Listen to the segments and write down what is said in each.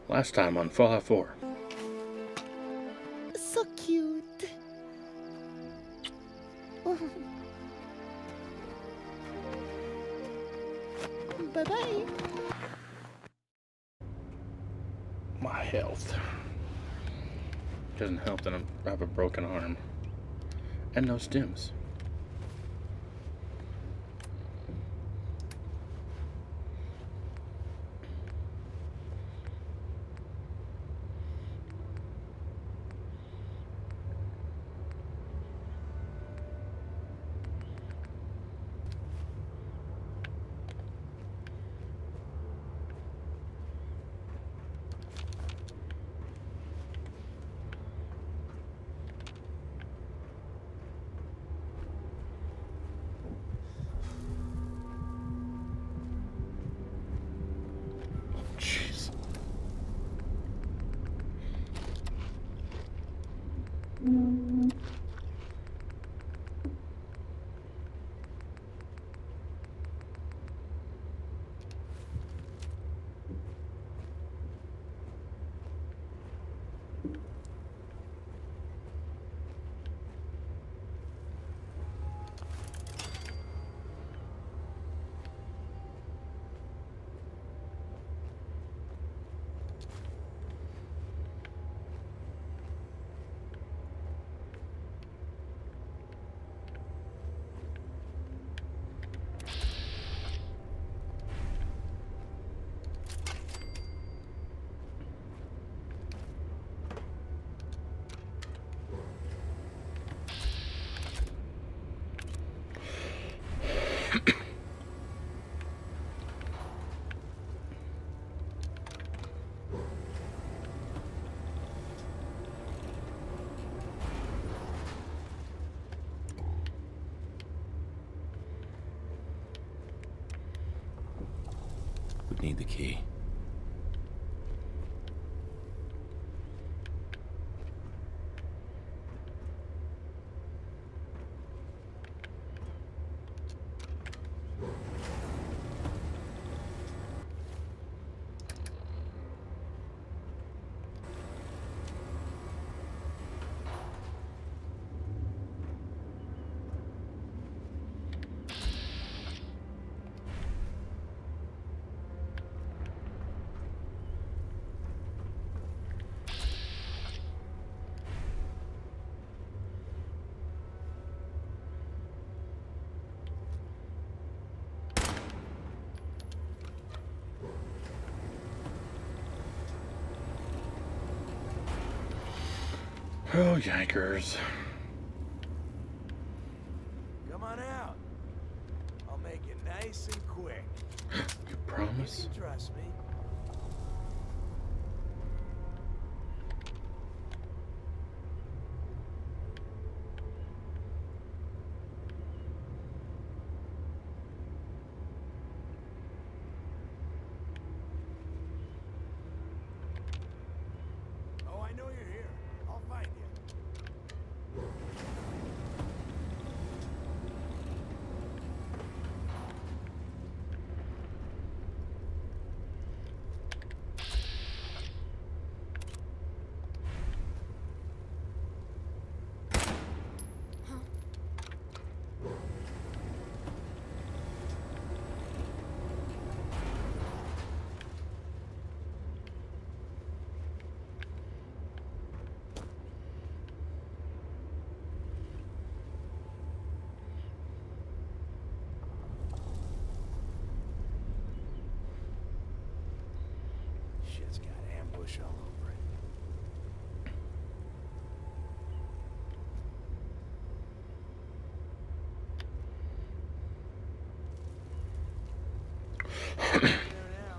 Last time on Fallout 4. So cute. Bye-bye. My health. Doesn't help that I have a broken arm. And no stims. Jeez. Would need the key. Oh, yankers. Come on out. I'll make it nice and quick. You promise? You can trust me. Oh, I know you're here. I'll find you. Shit's got ambush all over it. There now.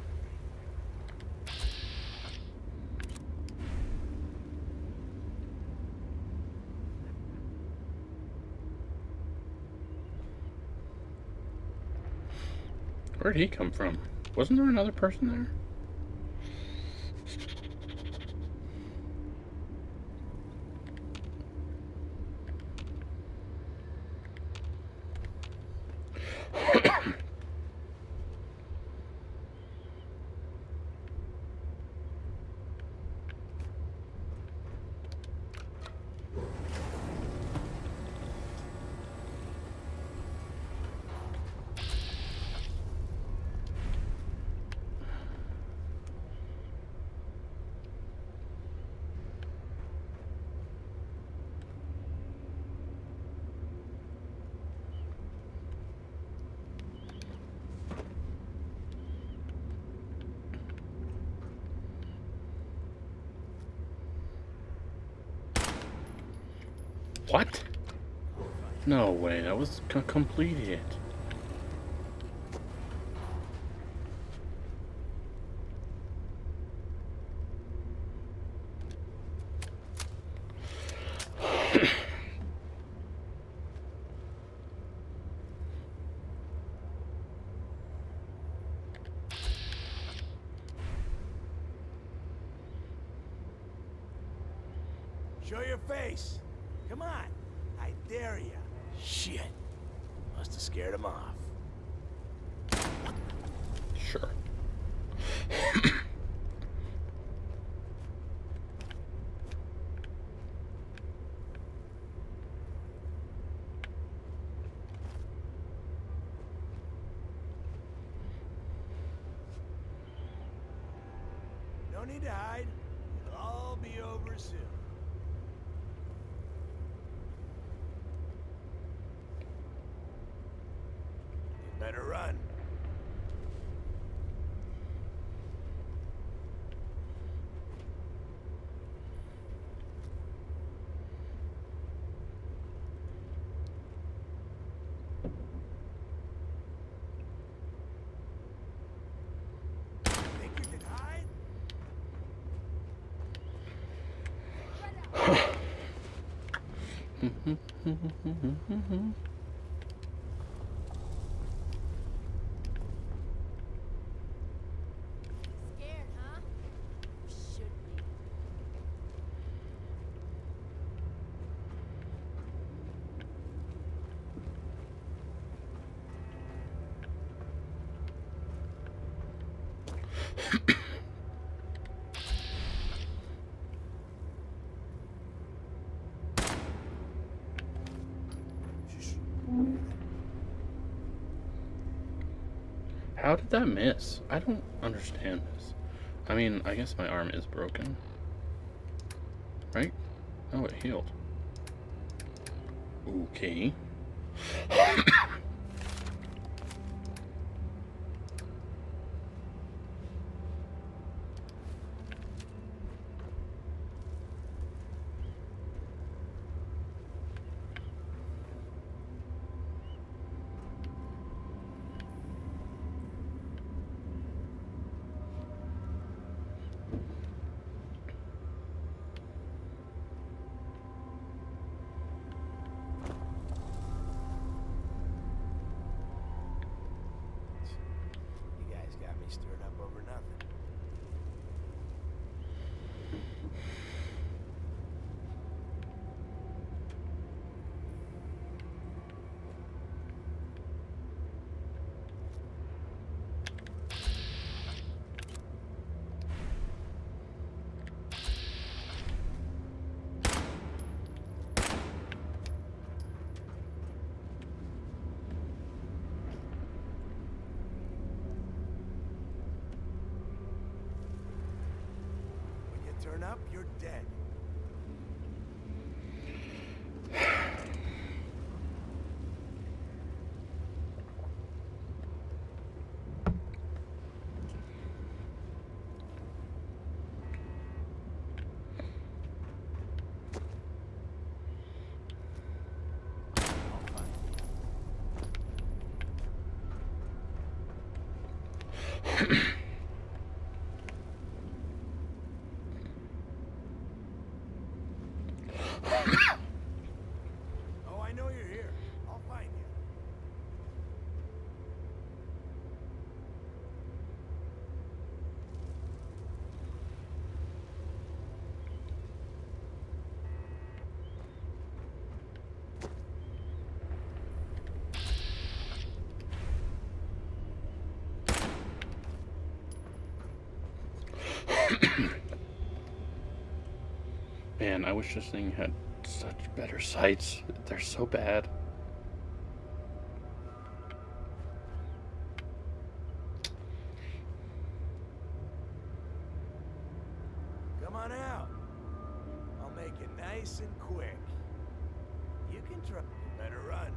Where'd he come from? Wasn't there another person there? What? No way, that was completed. Show your face. Come on. I dare ya. Shit. Must have scared him off. Sure. No need to hide. It'll all be over soon. You better run. Think you can hide? Scared, huh? Should be. How did that miss? I don't understand this. I mean, I guess my arm is broken. Right? Oh, it healed. Okay. You guys got me stirred up over nothing. When you turn up, you're dead. Oh, I know you're here. I'll find you. Man, I wish this thing had such better sights. They're so bad. Come on out. I'll make it nice and quick. You can try. You better run.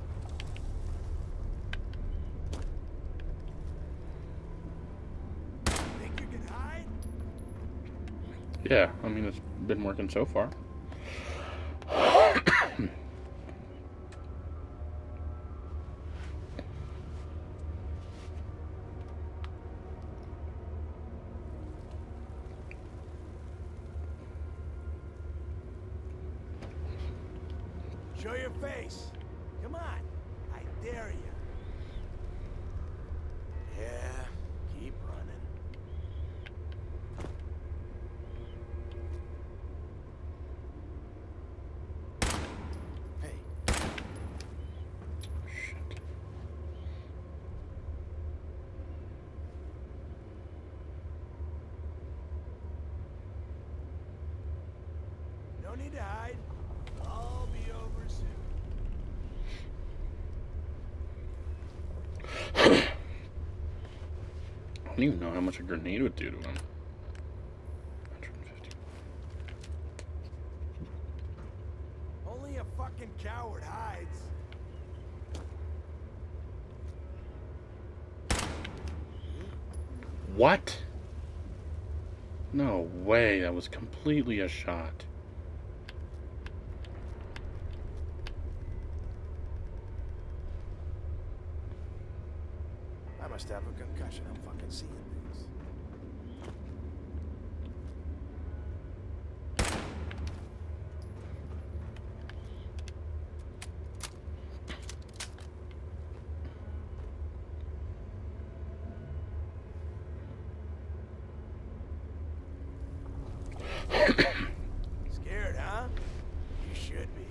Think you can hide? Yeah, I mean, it's been working so far. Show your face. Come on. I dare you. Yeah, keep running. Hey. Shit. No need to hide. It'll all be over soon. I don't even know how much a grenade would do to him. 150. Only a fucking coward hides. What? No way, that was completely a shot. I must have a concussion. I'm fucking seeing things. Scared, huh? You should be.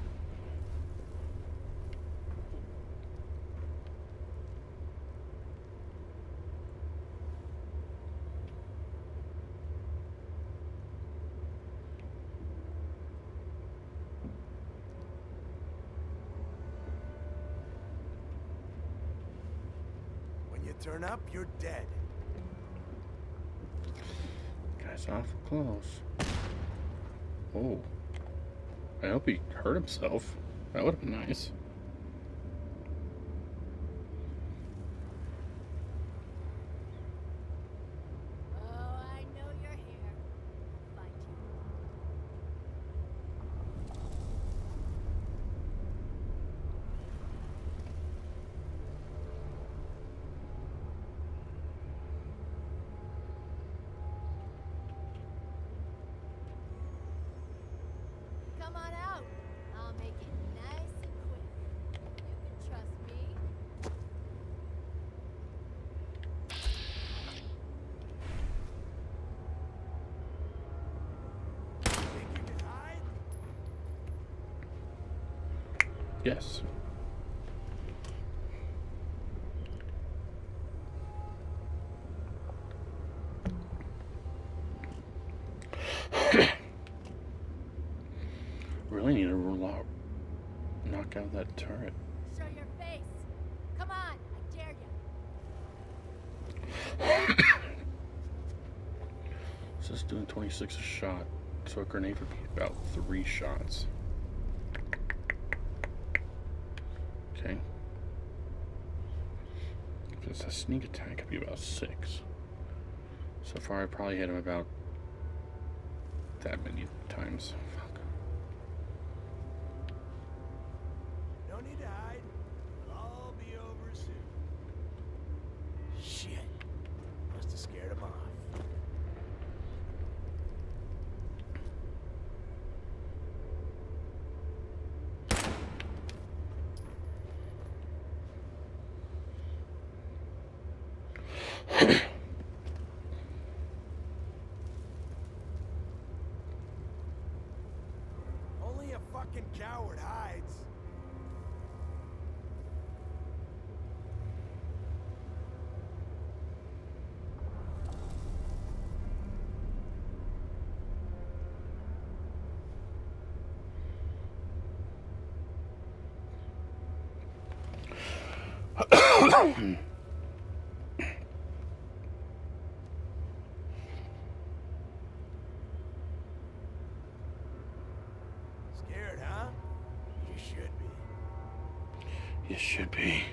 When you turn up, you're dead. Guy's awful close. Oh. I hope he hurt himself. That would have been nice. Oh, I know you're here. I'll find you. Come on out. I'll make it nice and quick. You can trust me. Think you can hide? Yes. Really need to knock out that turret. Show your face. Come on, I dare you. So it's doing 26 a shot. So a grenade would be about 3 shots. Okay. If it's a sneak attack, it'd be about 6. So far, I probably hit him about that many times. Fuck. No need to hide. It'll all be over soon. Shit. Must have scared him off. Only a fucking coward hides. Scared, huh? You should be. You should be.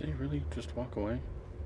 Did he really just walk away?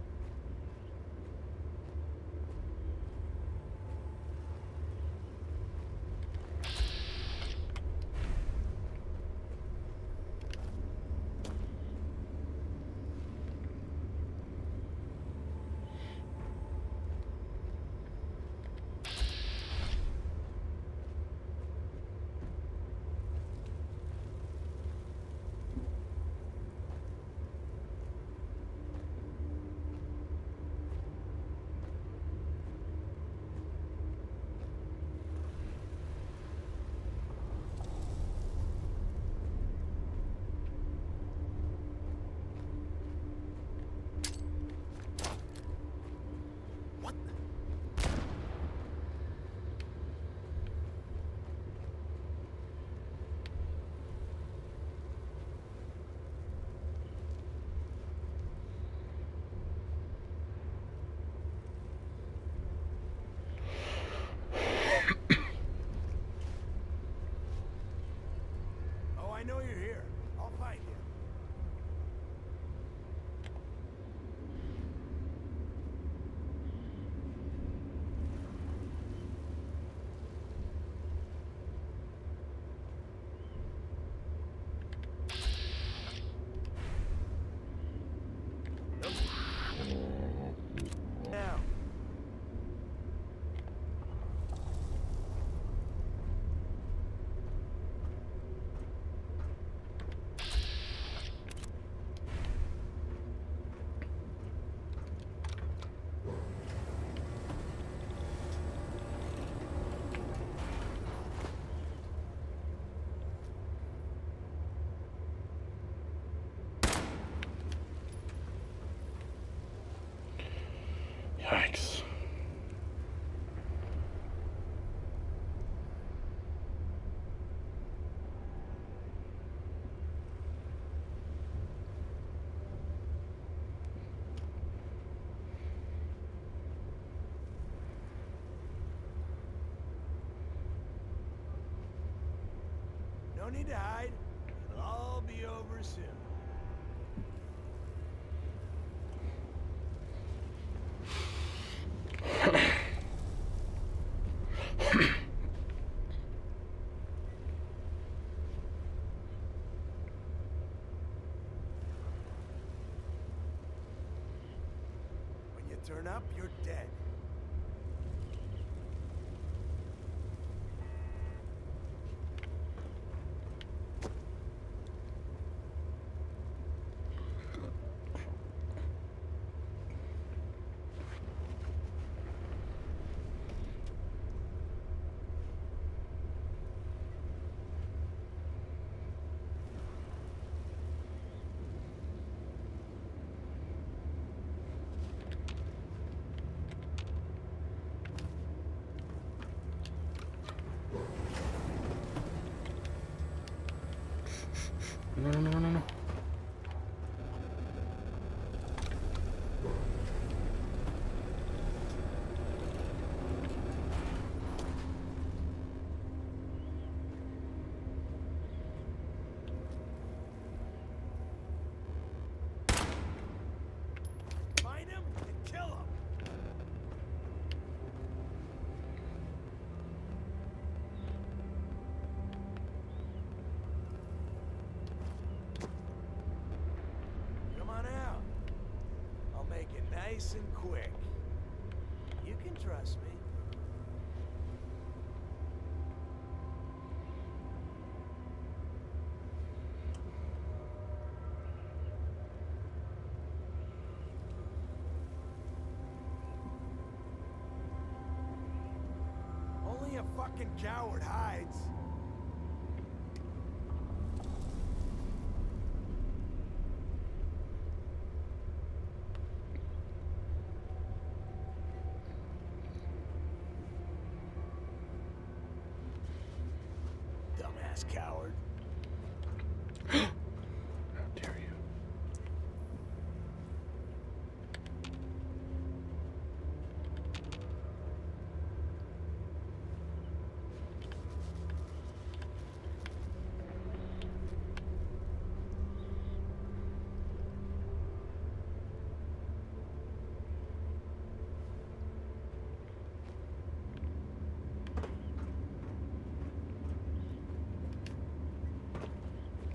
Oh, I know you're here. I'll find you. Now. Yikes. No need to hide. It'll all be over soon. When you turn up, you're dead. No, no, no, no, no. Find him and kill him. Come on out. I'll make it nice and quick. You can trust me. Only a fucking coward hides. Dumbass coward. How dare you?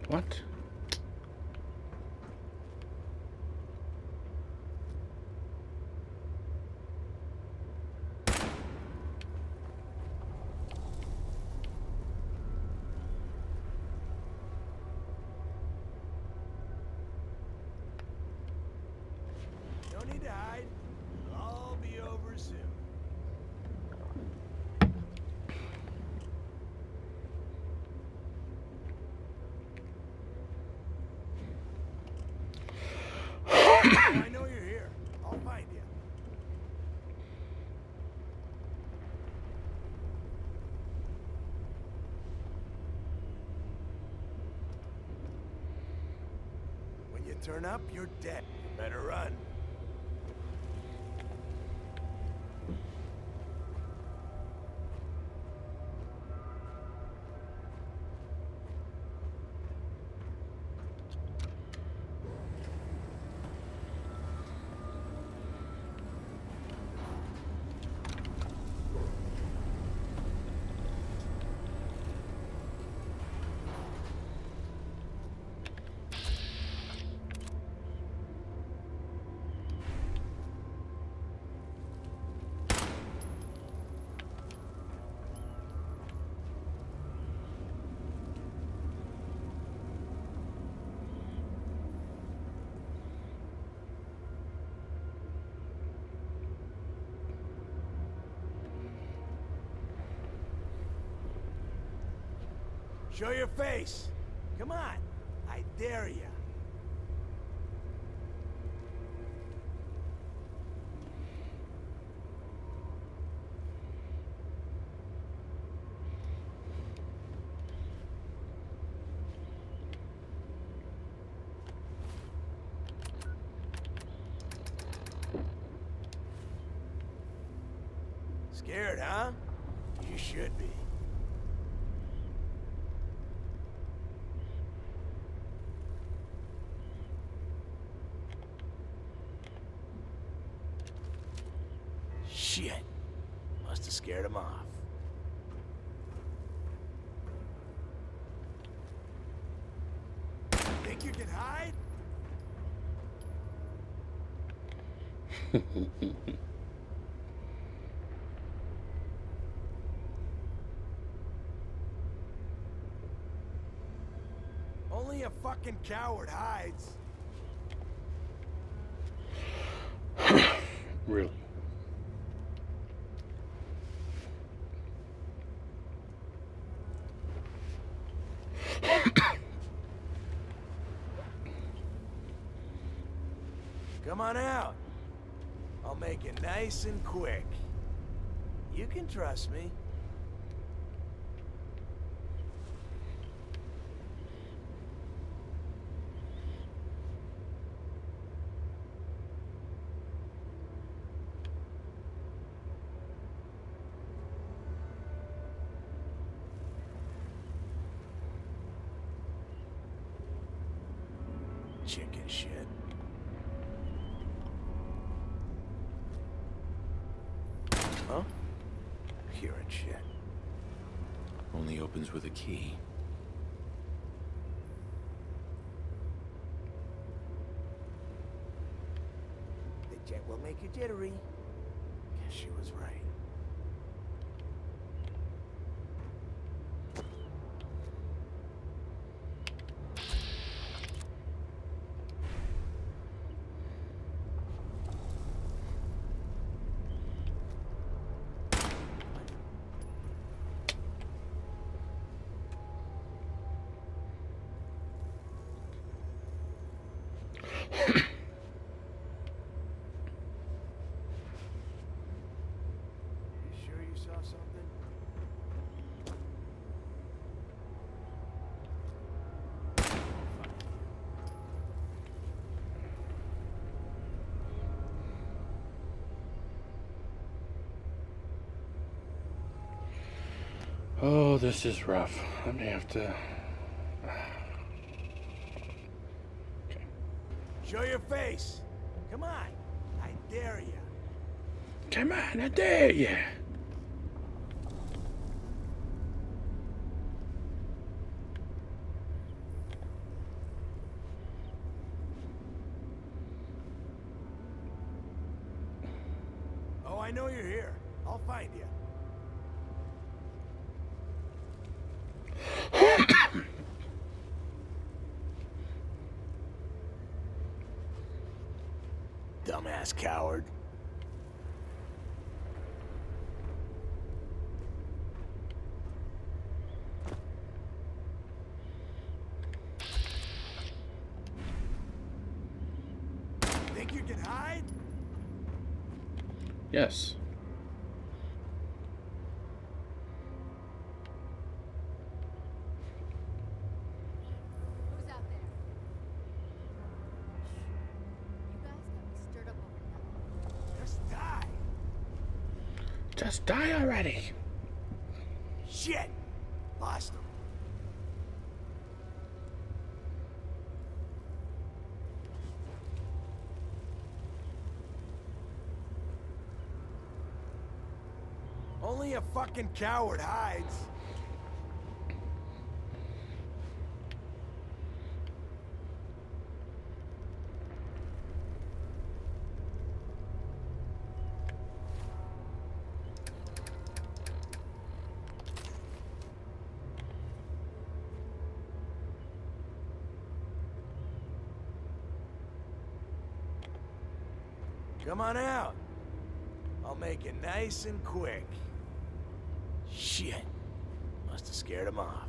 What? No need to hide. It'll all be over soon. I know you're here. I'll find you. When you turn up, you're dead. Better run. Show your face. Come on. I dare you. Scared, huh? You should be. Shit. Must have scared him off. Think you can hide? Only a fucking coward hides. Really? Come on out. I'll make it nice and quick. You can trust me. Chicken shit. Huh? Hearing shit. Only opens with a key. The jet will make you jittery. Guess she was right. Saw something? Oh, this is rough. I may have to... Okay. Show your face. Come on. I dare you. Come on, I dare you. I know you're here. I'll find you. Dumbass coward. Think you can hide? Yes. Who's out there? You guys got me stirred up over nothing. Just die. Just die already. Shit! Lost him. Only a fucking coward hides. Come on out. I'll make it nice and quick. Shit. Must have scared him off.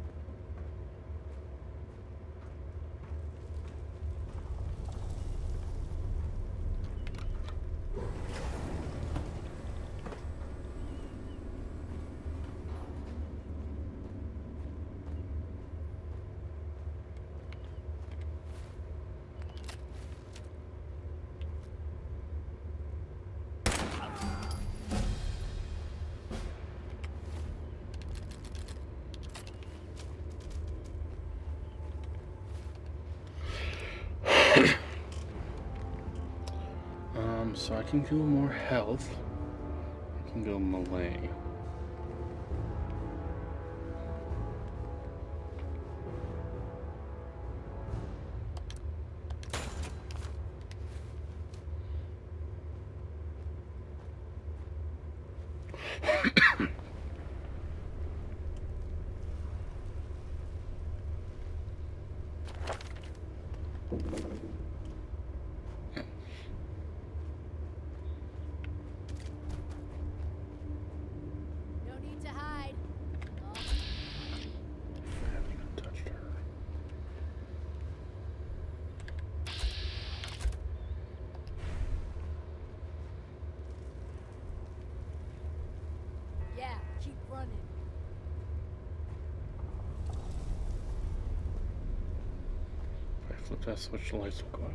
So I can go more health. I can go melee. No need to hide. Oh, I haven't even touched her. yeah, keep running. If I flip that switch, the lights will go up.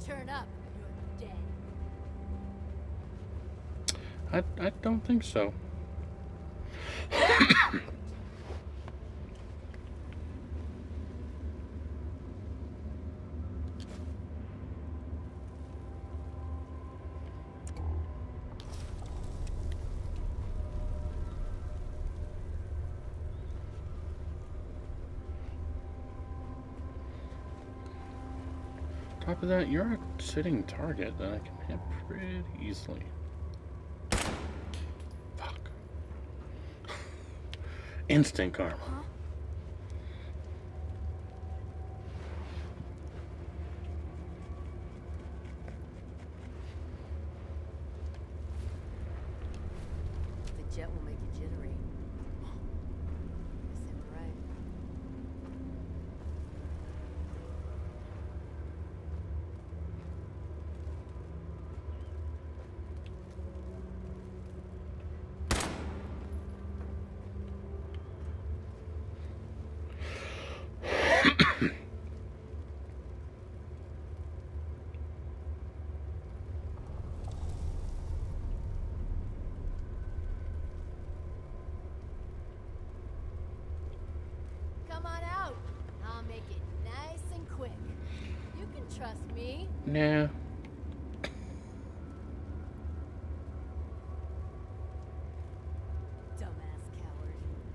turn up, you're dead. I don't think so. Top of that, you're a sitting target that I can hit pretty easily. Fuck. Instant karma. Huh? The jet will make you jittery. Guess they were right. Come on out. I'll make it nice and quick. You can trust me. Nah. Dumbass coward.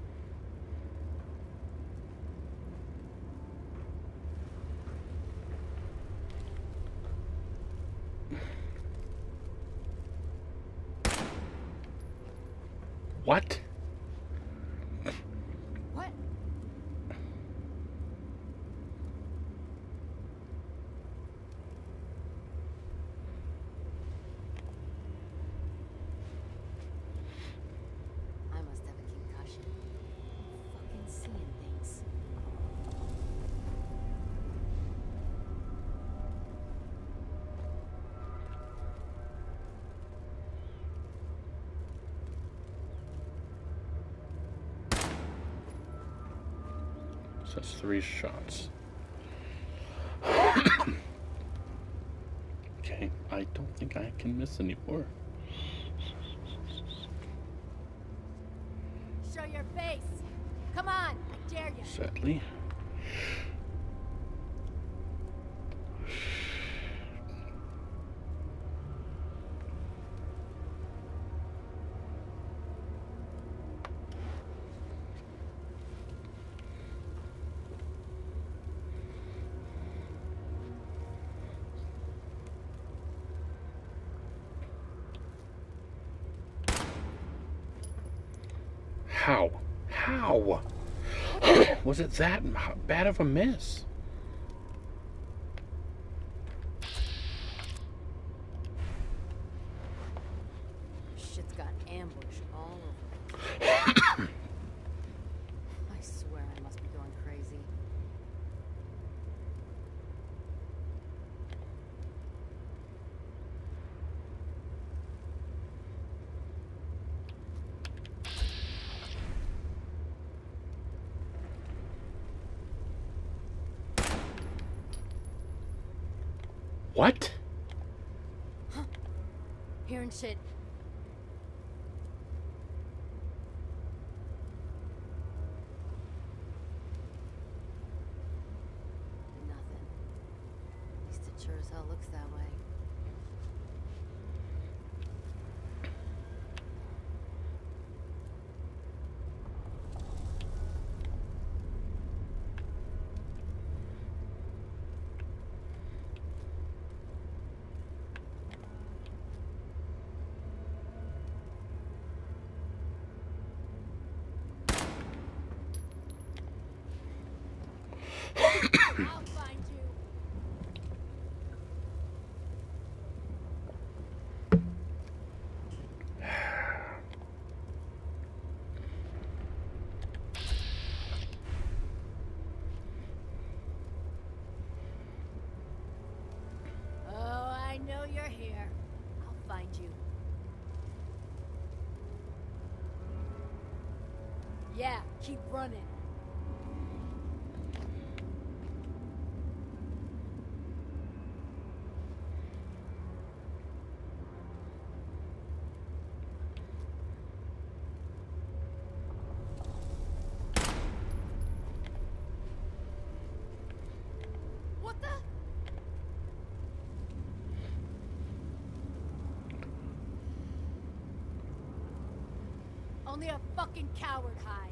What? What? I must have a concussion. Fucking seeing things. So that's 3 shots. Okay, I don't think I can miss anymore. Show your face. Come on, I dare you. Sadly. How? How? Was it that bad of a miss? Shit's got ambush all over. I swear I must be going crazy. What? Hearing shit. Nothing. At least it sure as hell looks that way. I'll find you. Oh, I know you're here. I'll find you. Yeah, keep running. Only a fucking coward hides.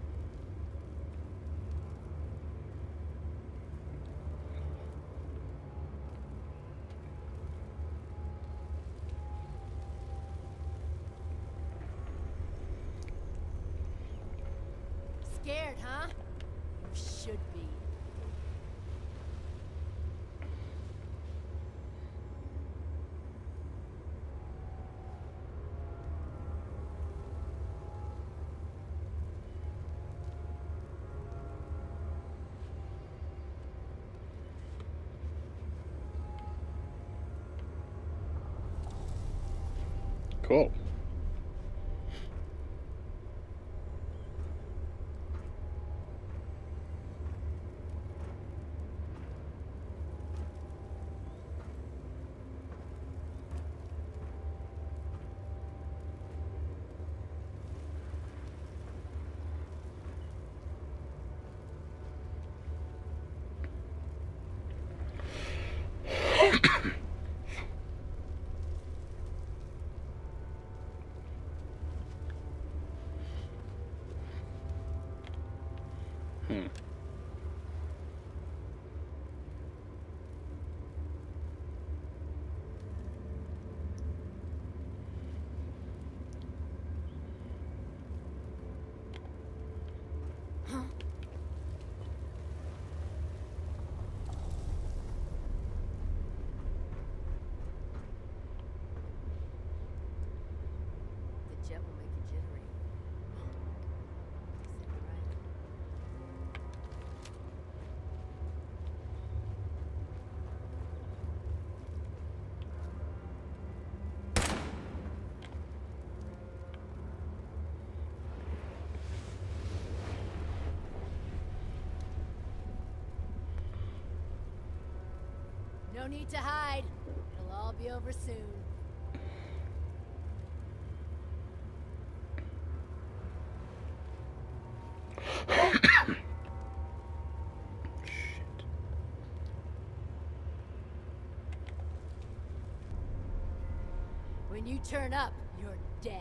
Scared, huh? You should be. Cool. Hmm. The jet will make you jittery. Said you're right. No need to hide. It'll all be over soon. Shit. When you turn up, you're dead.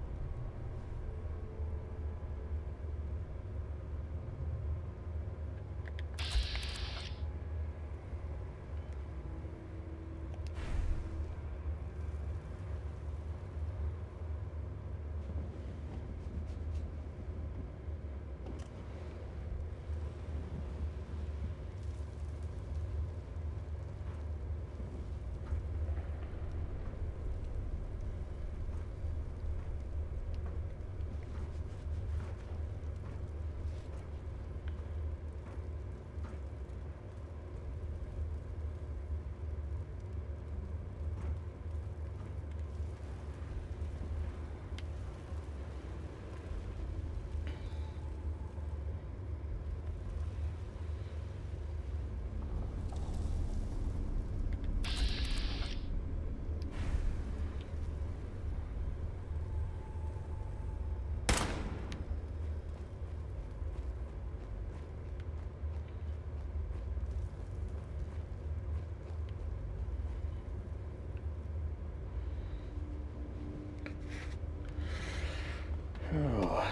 Oh.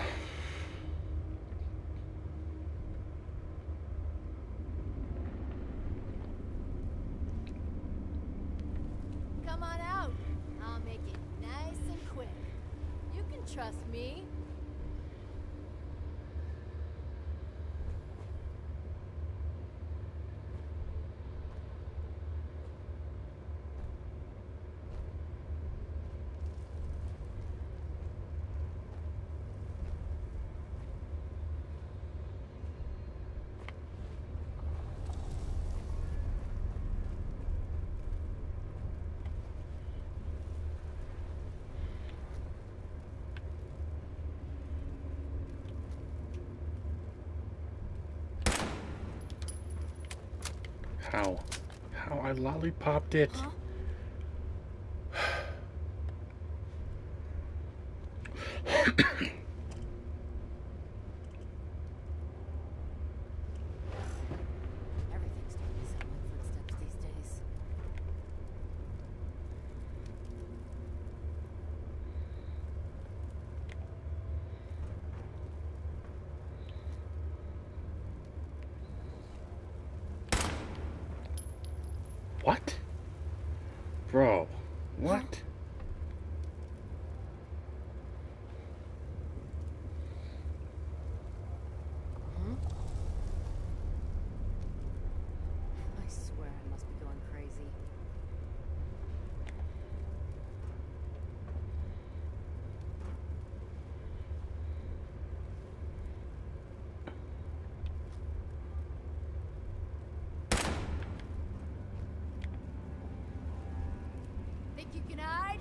Come on out. I'll make it nice and quick. You can trust me. How? How I lollipopped it? Huh? Everything's starting to sound like footsteps these days. What? Bro, what? I swear I must be going crazy. Think you can hide?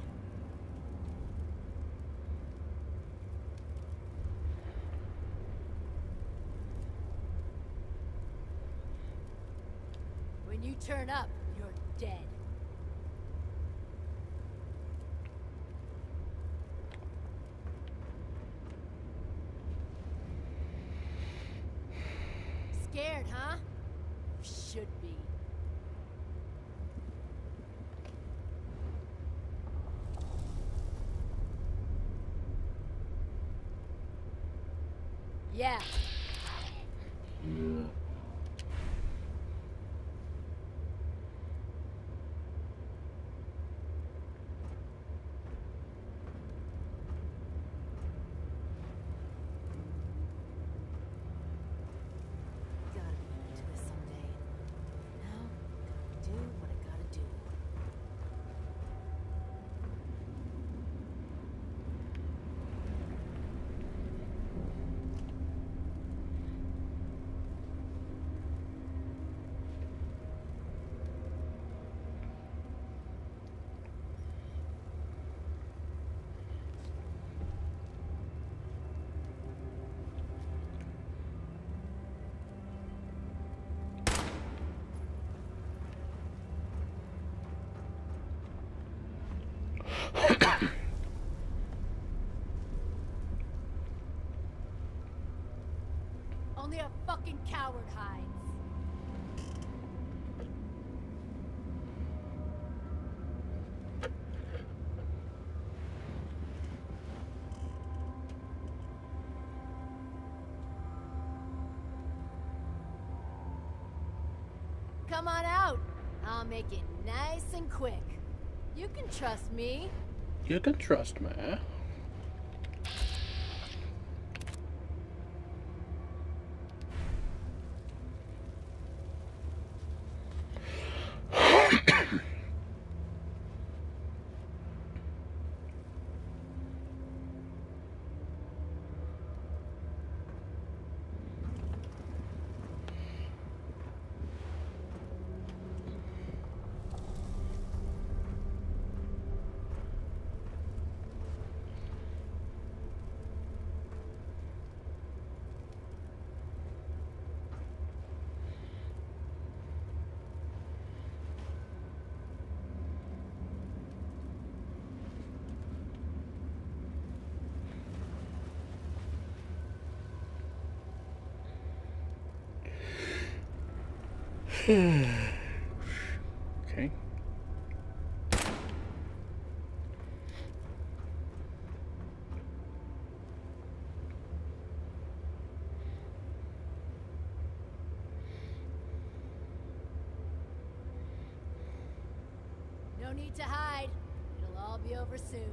When you turn up, you're dead. Scared, huh? Should be. Yeah. Gotta be into this someday. Now, gotta do what I gotta do. Only a fucking coward hides. Come on out. I'll make it nice and quick. You can trust me. You can trust me. Okay. No need to hide. It'll all be over soon.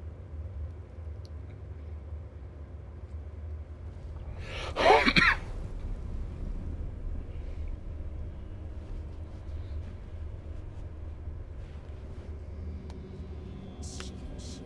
Shit, shit.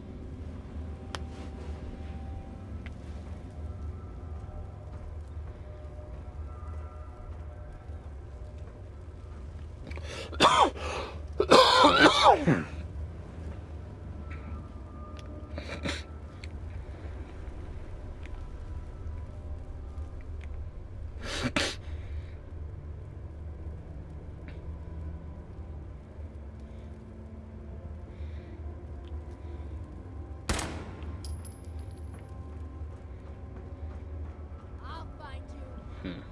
I'll find you. Hmm.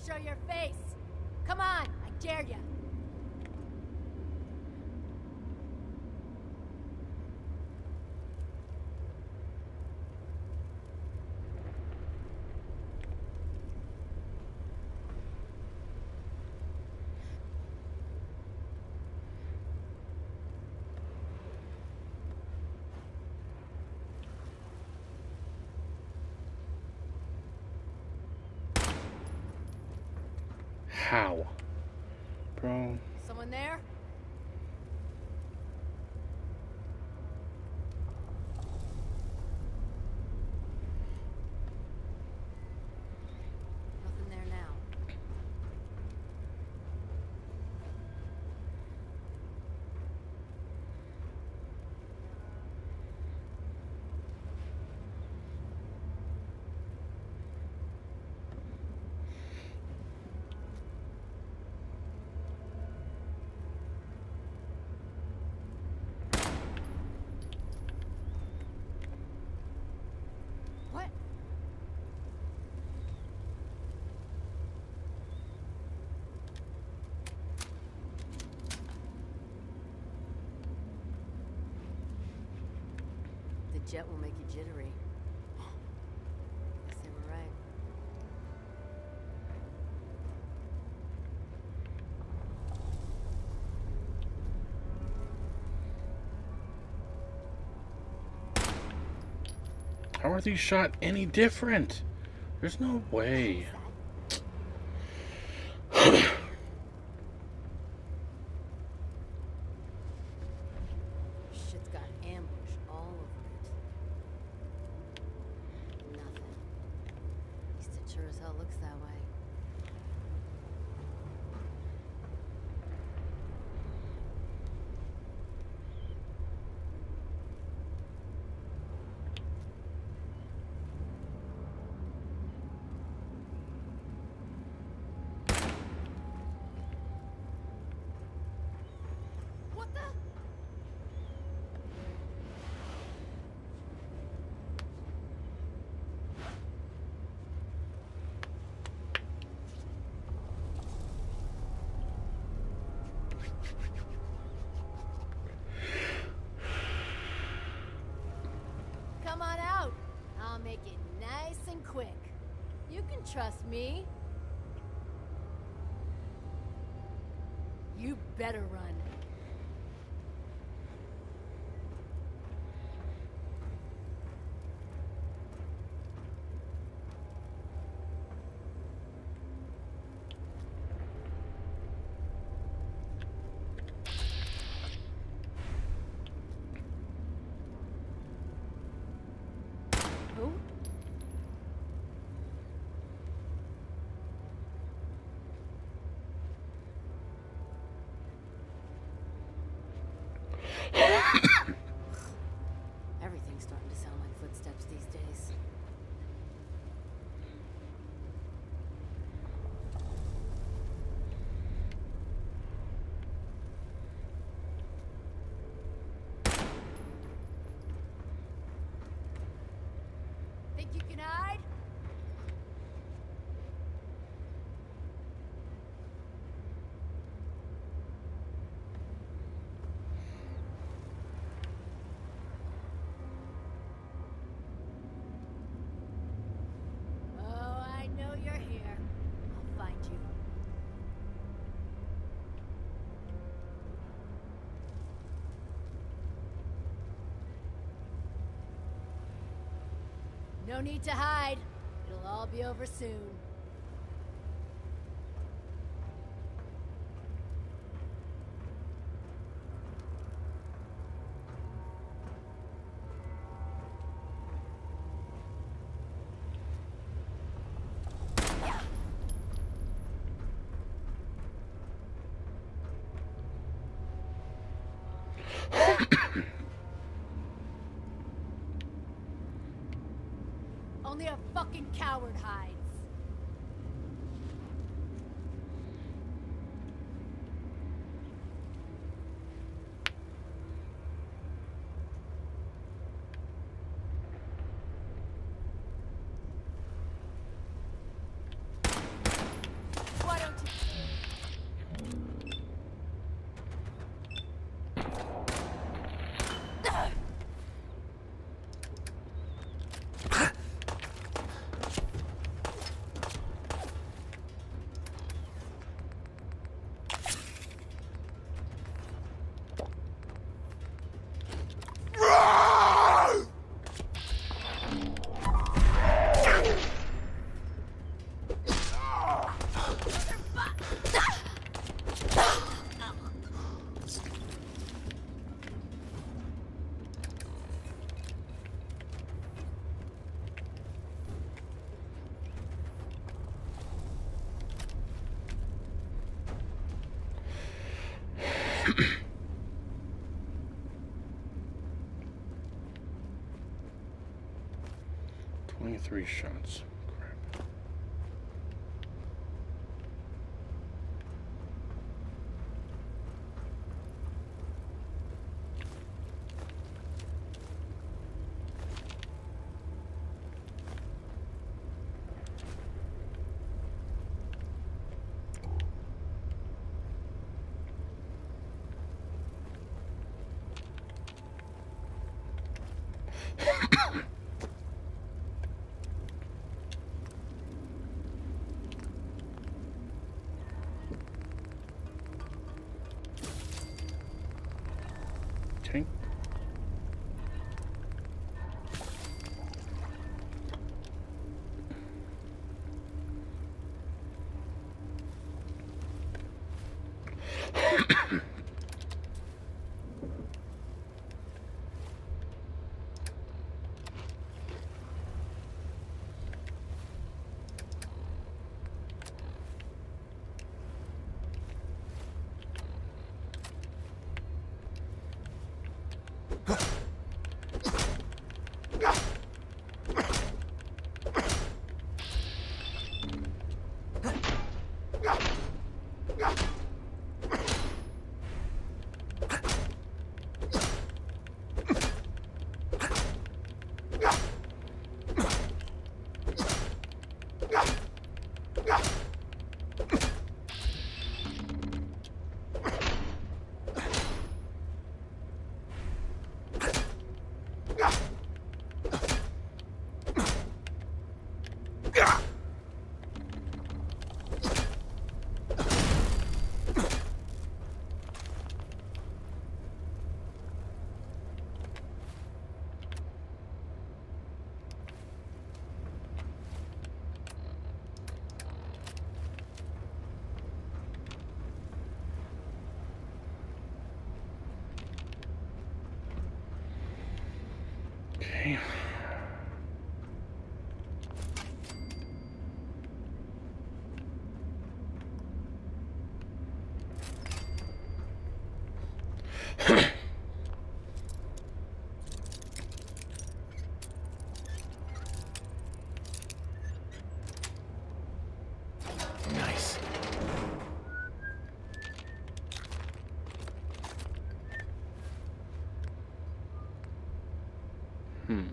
Show your face. Come on, I dare ya. How? Bro. Someone there? Nothing there now. What? The jet will make you jittery. Guess they were right. How are these shot any different? There's no way. Shit's got ambush all over it. Nothing. At least it sure as hell looks that way. What the? Come on out. I'll make it nice and quick. You can trust me. You better run. Who? Everything's starting to sound like footsteps these days. Think you can hide? Oh, I know you're here. I'll find you. No need to hide. It'll all be over soon. Only a fucking coward hides. 23 shots. Crap. Okay. Okay. Nice. Hmm.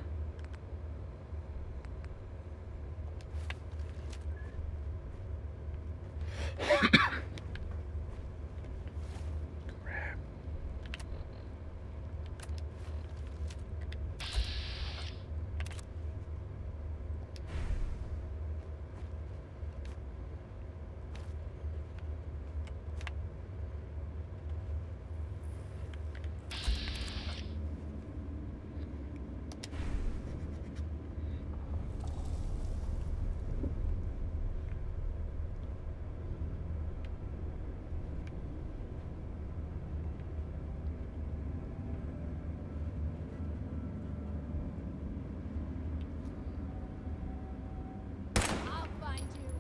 Crap. I'll find you.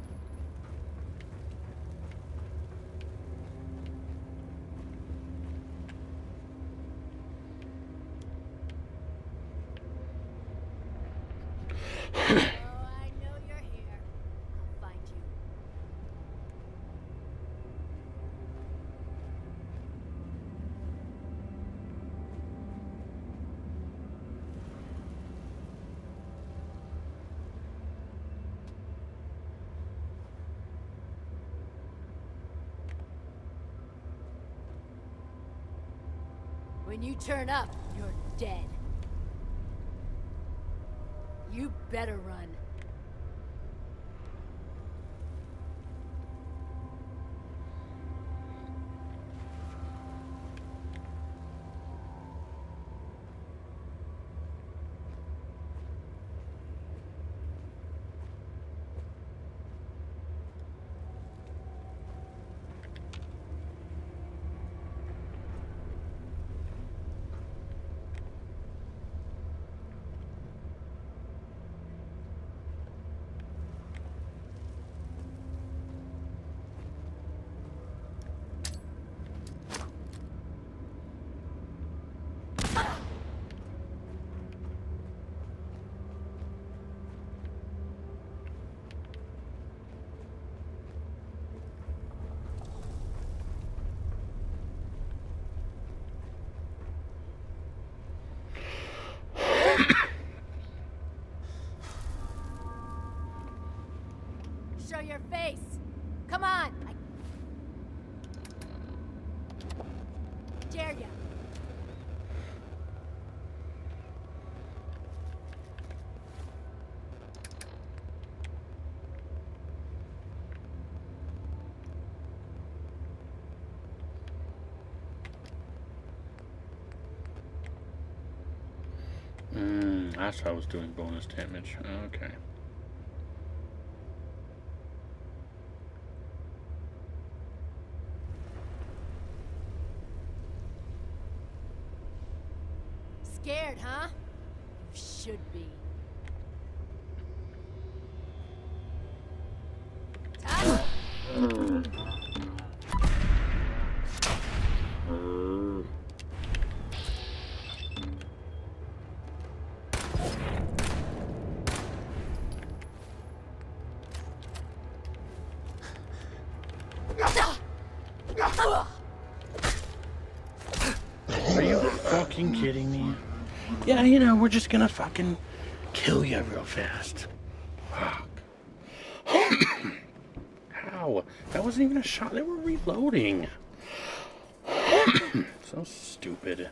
Oh, I know you're here. I'll find you. When you turn up, you're dead. You better run. That's how I was doing bonus damage. Okay. Scared, huh? You should be. Are you fucking kidding me? Yeah, you know, we're just gonna fucking kill you real fast. Fuck. How? That wasn't even a shot. They were reloading. So stupid.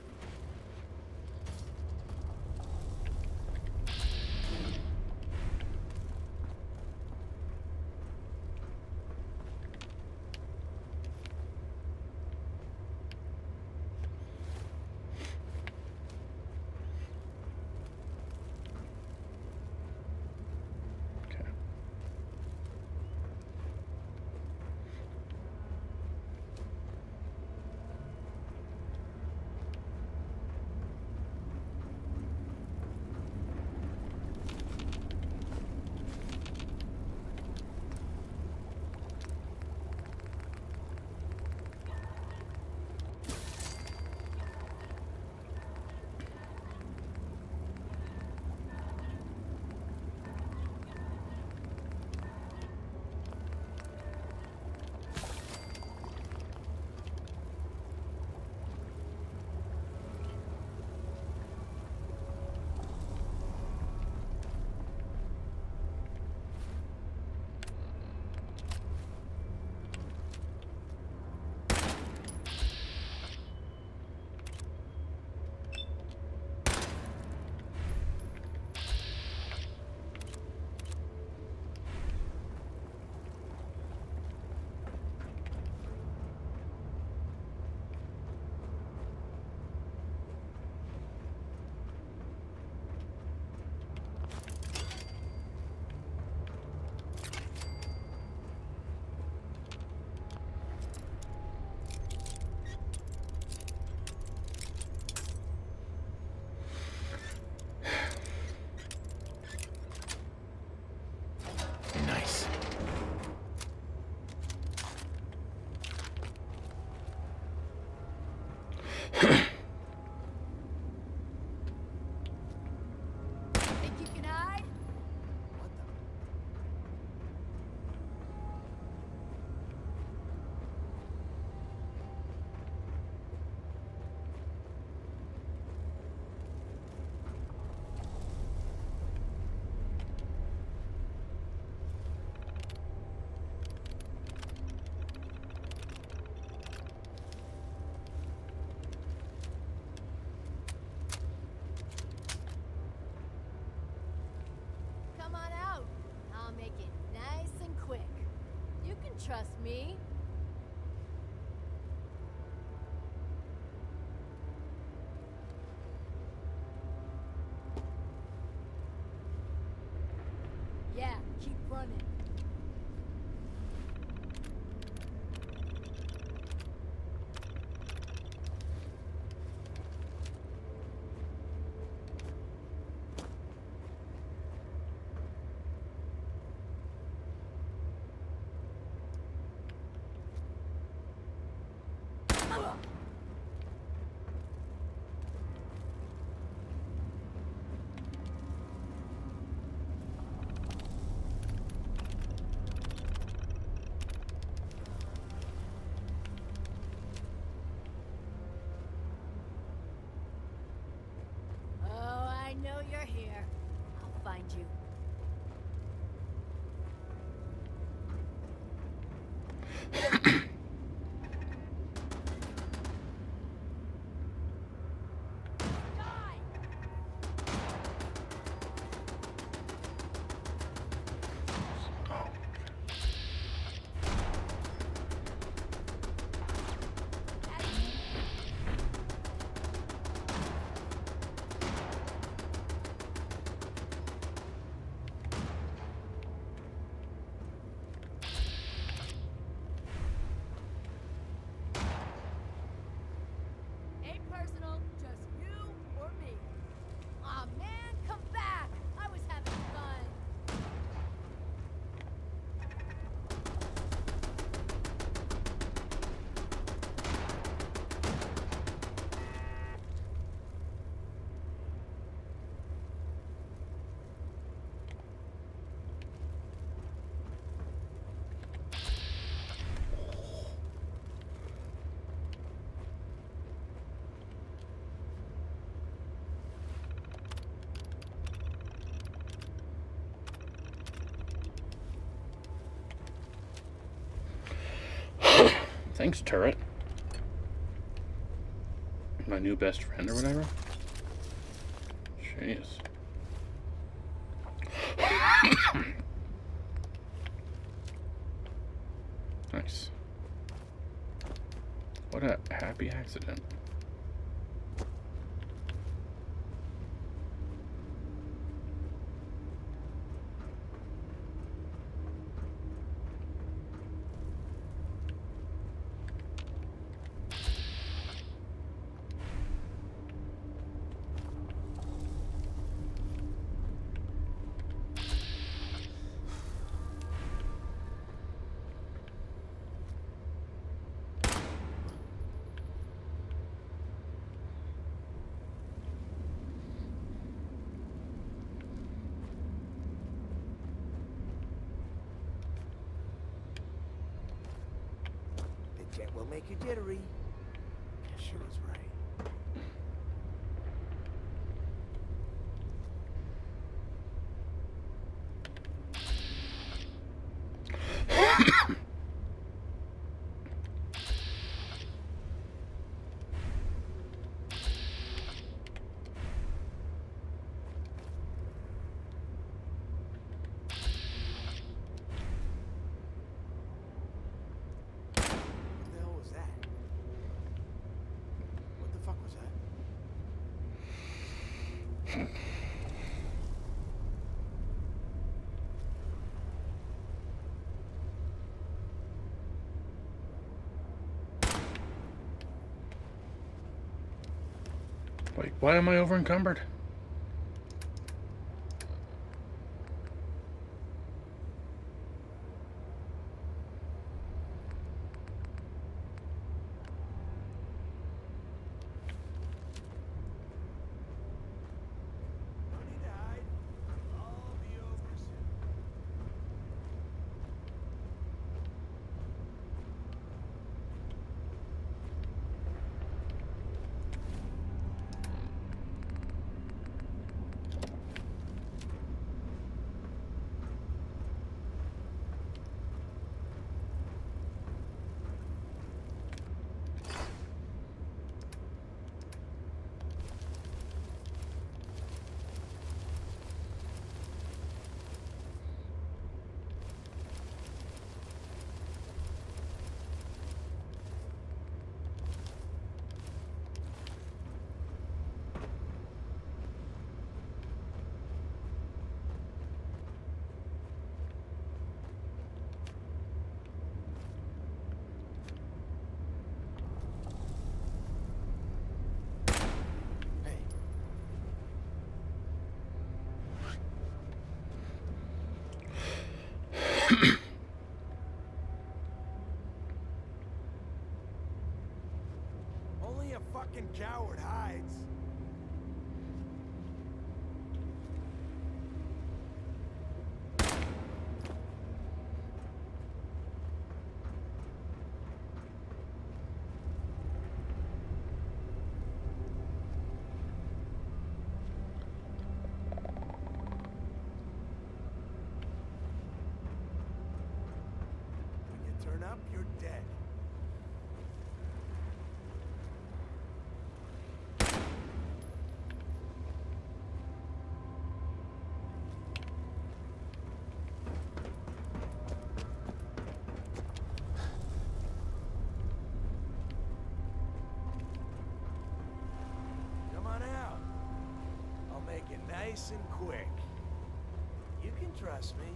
Nice. Think you can hide? What the? Come on out. I'll make it nice and quick. You can trust me. Yeah, keep running. Oh, I know you're here. I'll find you. personal, just you or me. Aw, man, come back! I was having fun. Thanks, turret. My new best friend or whatever. Jeez. Nice. What a happy accident. The jet will make you jittery. Sure is right. What the hell was that? What the fuck was that? Wait, why am I over encumbered? No need to hide. I'll be over soon. Hey. Only a fucking coward hides. When you turn up, you're dead. Come on out. I'll make it nice and quick. You can trust me.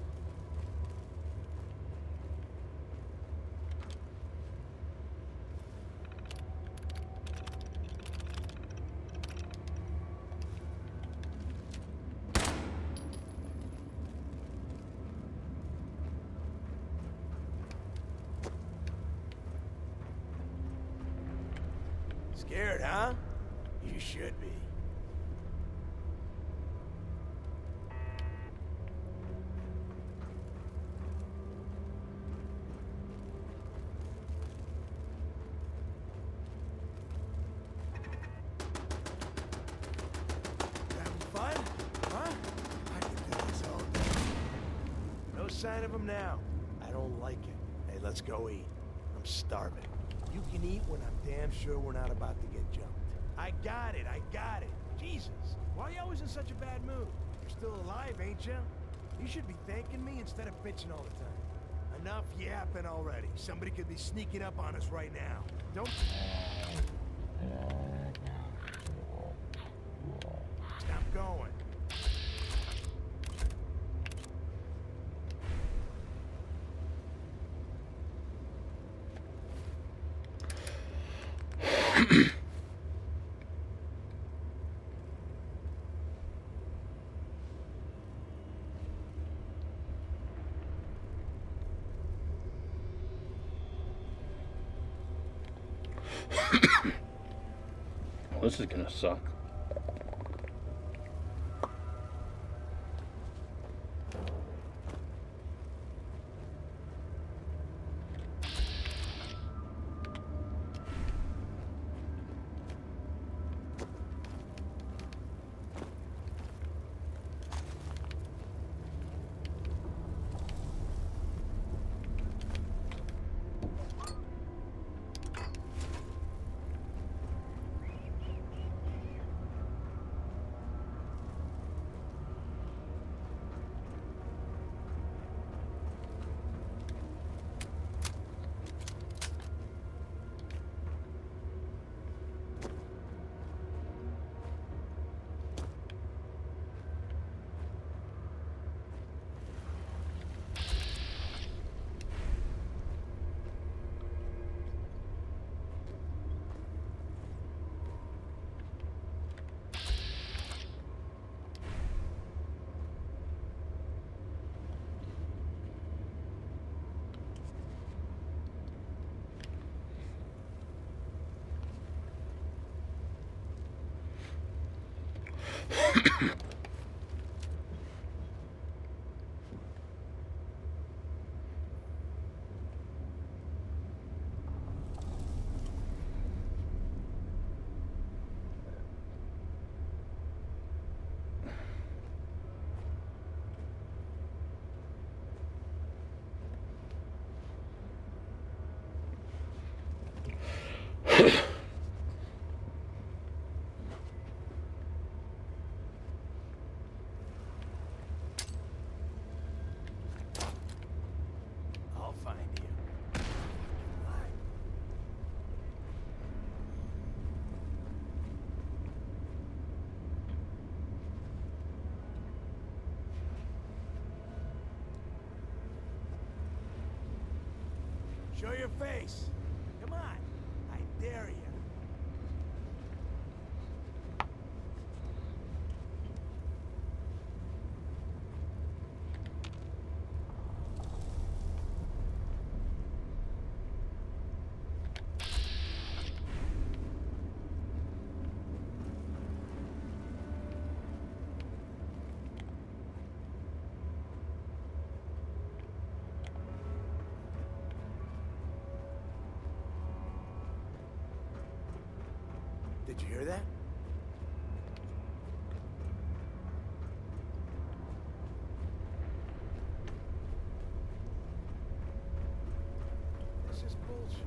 Scared, huh? You should be. Having fun? Huh? I can do this all day. No sign of him now. I don't like it. Hey, let's go eat. I'm starving. You can eat when I'm damn sure we're not about to get jumped. I got it. Jesus, why are you always in such a bad mood? You're still alive, ain't you? You should be thanking me instead of bitching all the time. Enough yapping already. Somebody could be sneaking up on us right now. Don't... Stop going. Well, this is gonna suck. I'll find you. Lie. Show your face. Come on. I dare you. Did you hear that? This is bullshit.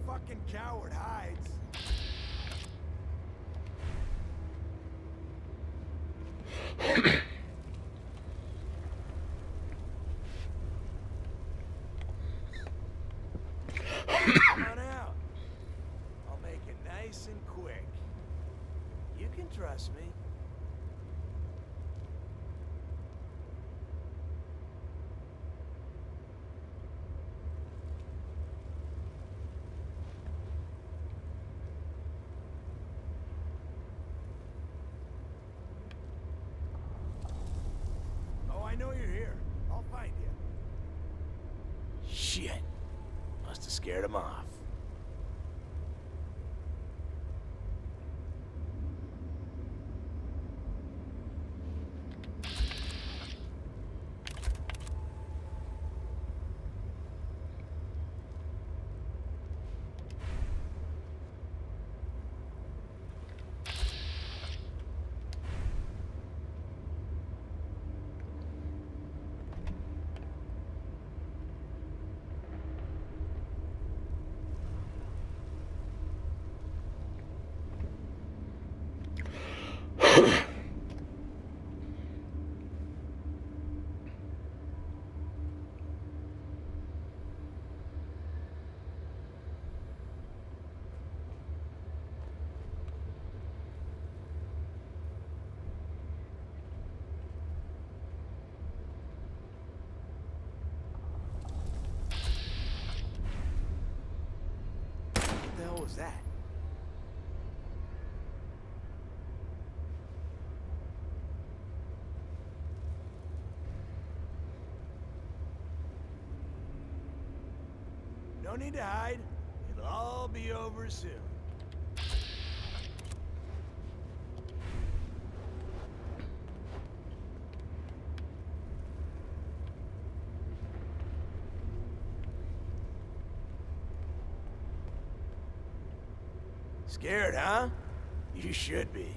fucking coward hides. Come on out. I'll make it nice and quick. You can trust me. Oh, I know you're here. I'll find you. Shit. Must have scared him off. What the hell was that? No need to hide. It'll all be over soon. Scared, huh? You should be.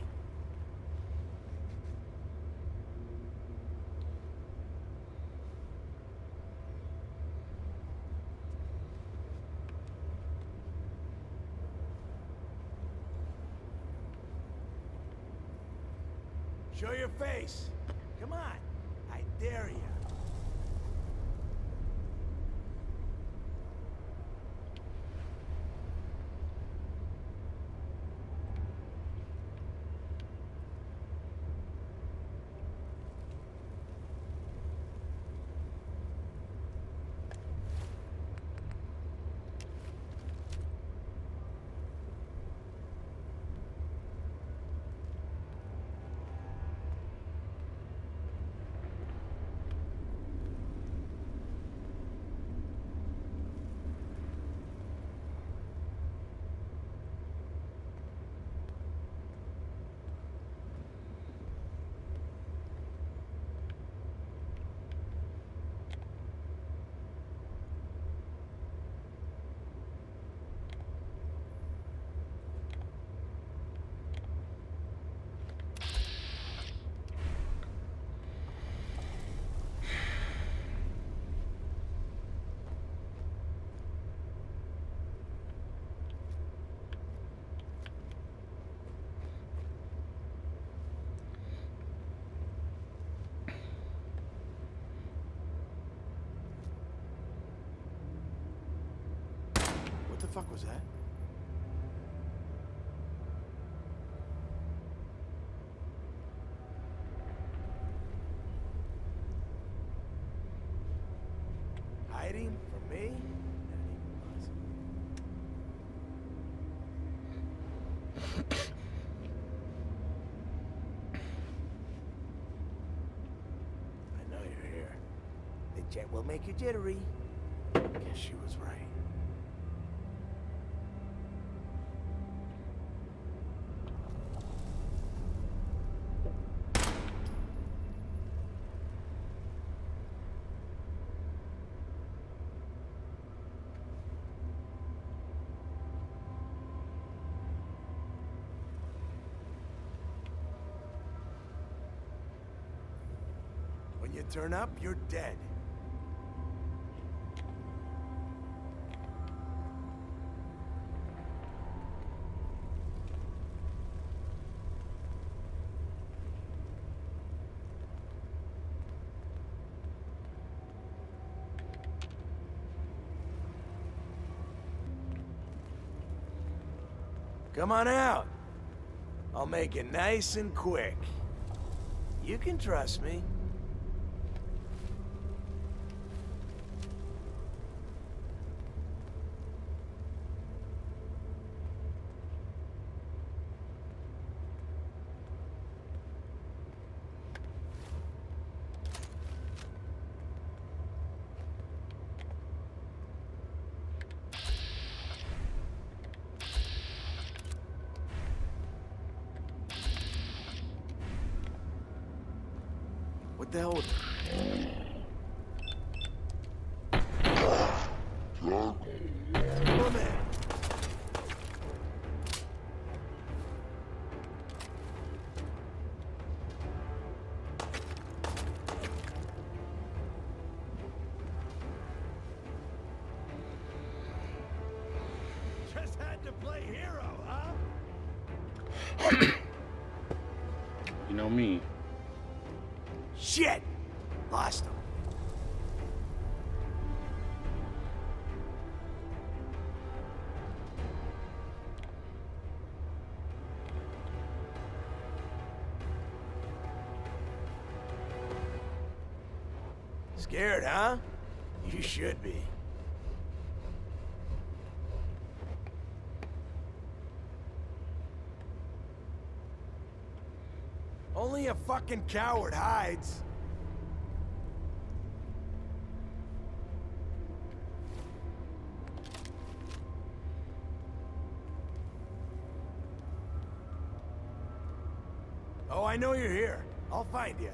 Show your face. Come on. I dare you. What the fuck was that? Hiding from me? That ain't possible. I know you're here. The jet will make you jittery. Guess she was right. When you turn up, you're dead. Come on out. I'll make it nice and quick. You can trust me. What the hell? Woman. Just had to play hero, huh? You know me. Shit! Lost him. Scared, huh? You should be. Only a fucking coward hides. Oh, I know you're here. I'll find you.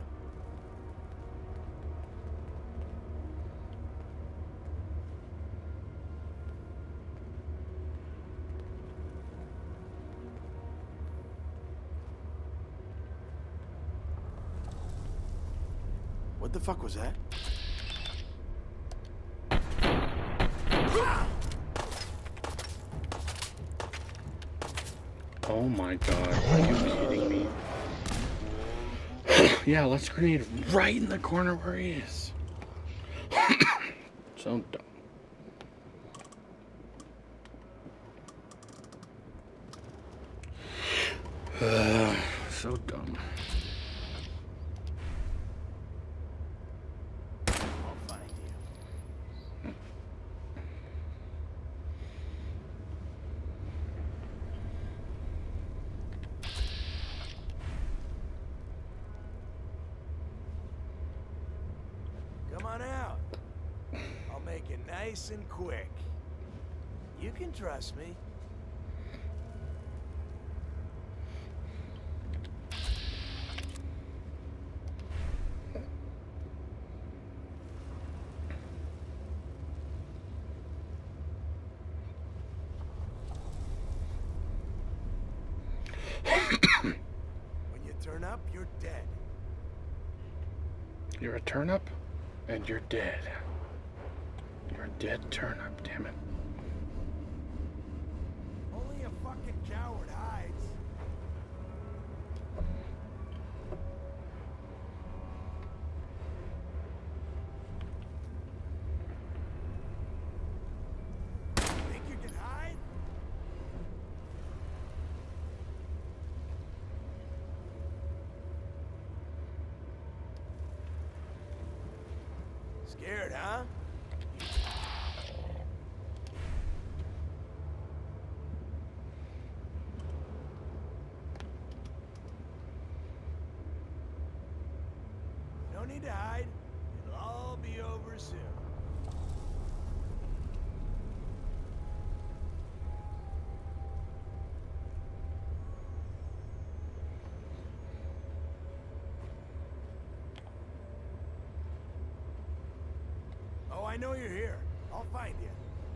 What the fuck was that? Oh my god, are you kidding me? Yeah, let's grenade right in the corner where he is. So dumb. So dumb. I'll find you. Come on out. I'll make it nice and quick. You can trust me. When you turn up, you're dead. You're a turnip, and you're dead. You're a dead turnip, damn it. Only a fucking coward hides. Think you can hide? Scared, huh? No need to hide. It'll all be over soon. Oh, I know you're here. I'll find you.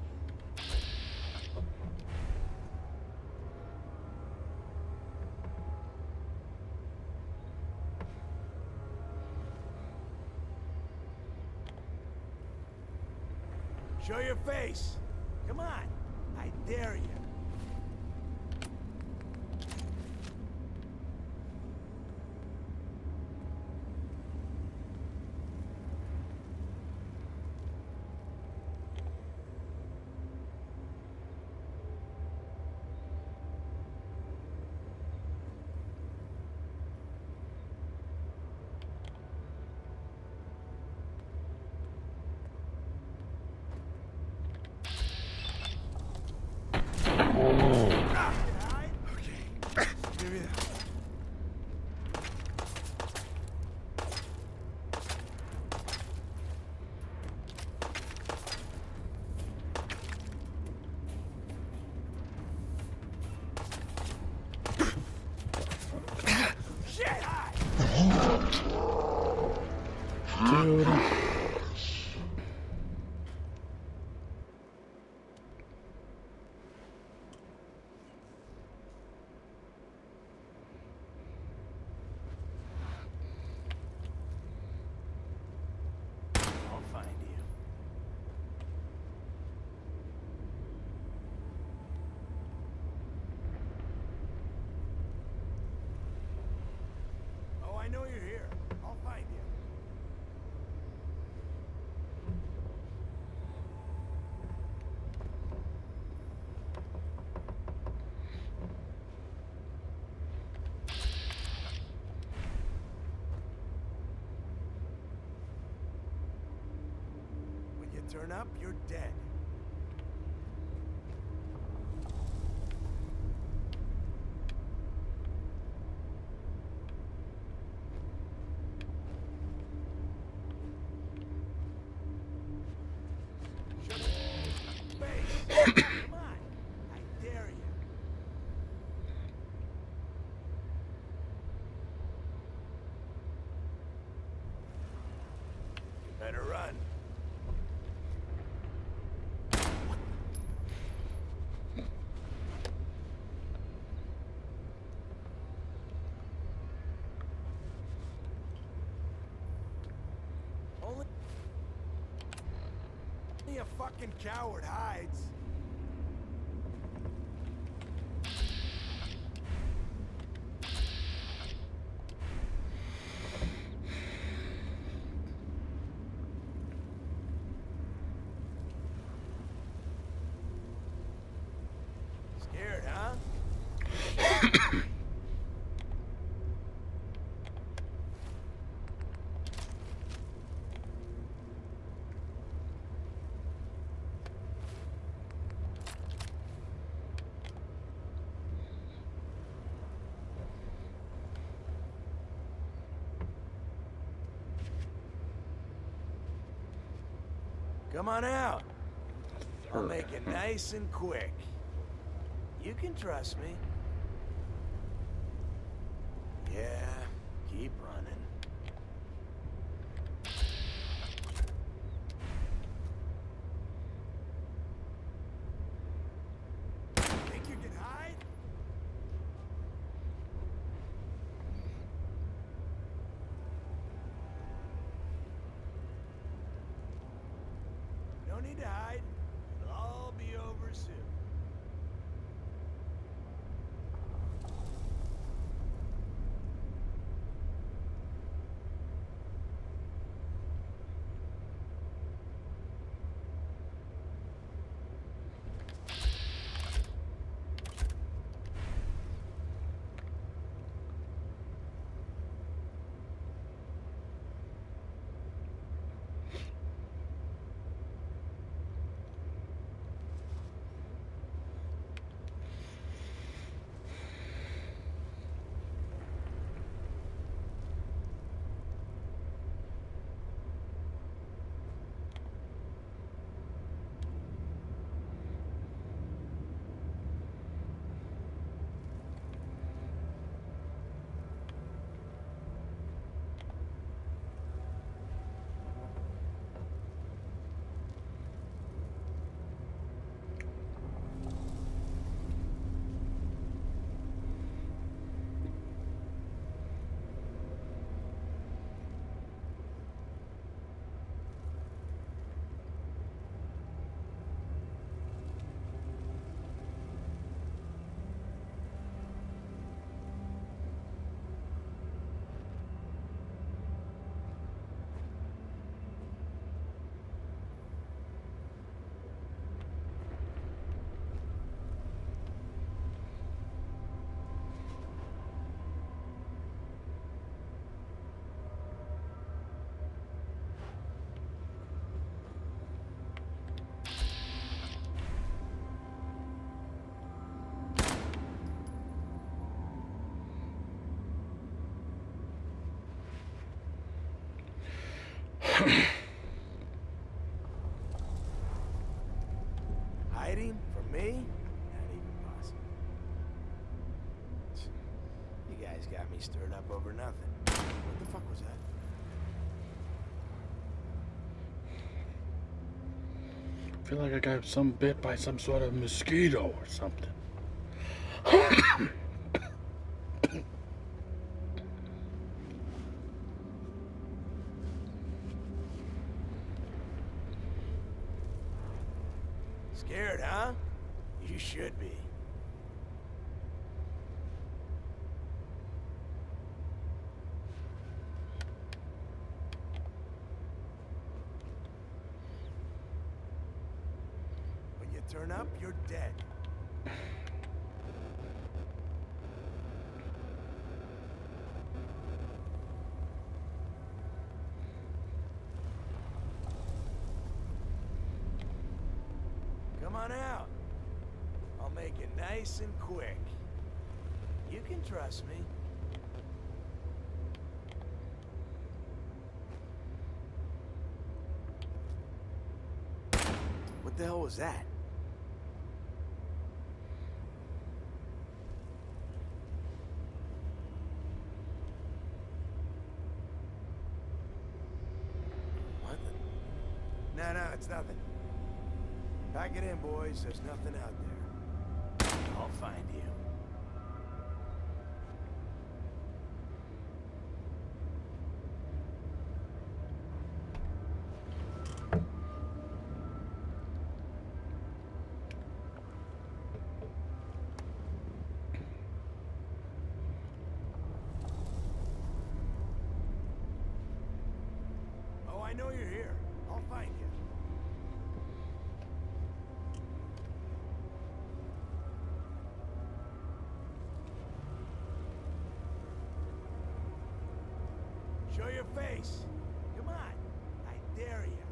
Show your face. Come on. I dare you. turn up, you're dead. Come on, I dare you. You better run. Only a fucking coward hides. Scared, huh? Come on out. I'll make it nice and quick. You can trust me. Yeah, keep running. Think you can hide? No need to hide. It'll all be over soon. Hiding from me? Not even possible. You guys got me stirred up over nothing. What the fuck was that? I feel like I got some bit by some sort of mosquito or something. Scared, huh? You should be. When you turn up, you're dead. on out. I'll make it nice and quick. You can trust me. What the hell was that? What the? No, it's nothing. Pack it in, boys. There's nothing out there. I'll find you. Oh, I know you're here. I'll find you. Show your face. Come on. I dare you.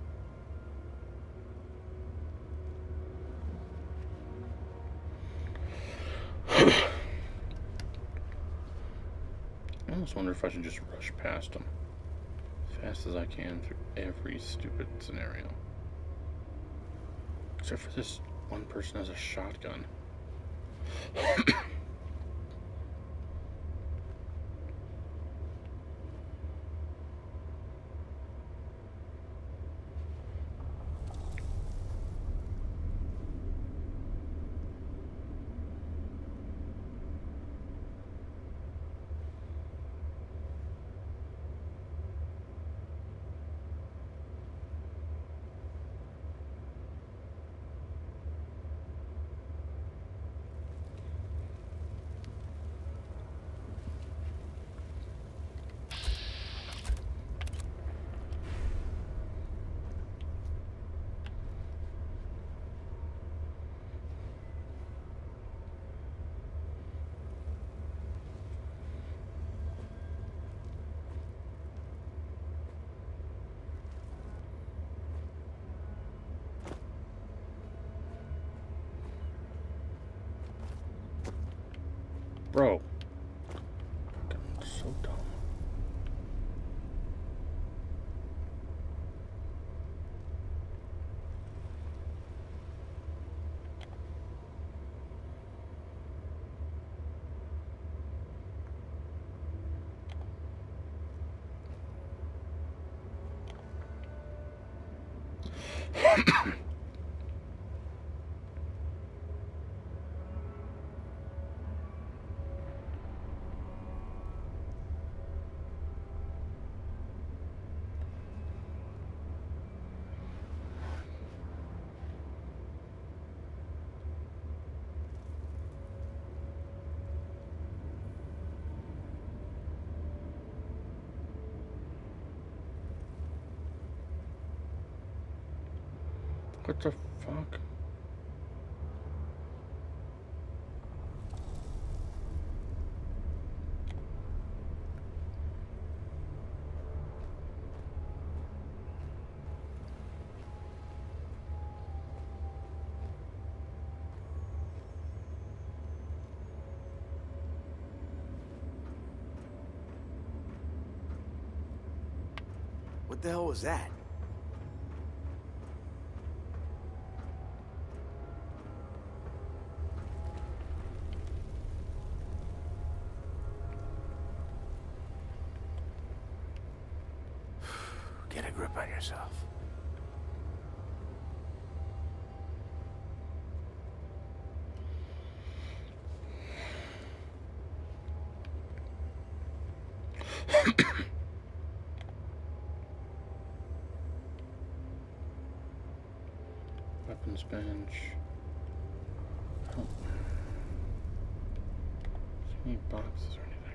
I almost wonder if I should just rush past them as fast as I can through every stupid scenario. Except for this one person has a shotgun. Bro. I'm so dumb. What the fuck? What the hell was that? Get a grip on yourself. Weapons bench. I don't see any boxes or anything.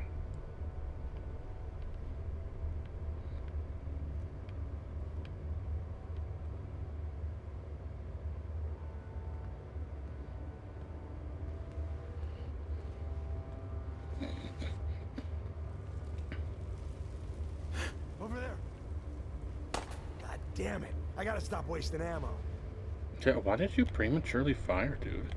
Over there. God damn it. I gotta stop wasting ammo. Jet, why did you prematurely fire, dude?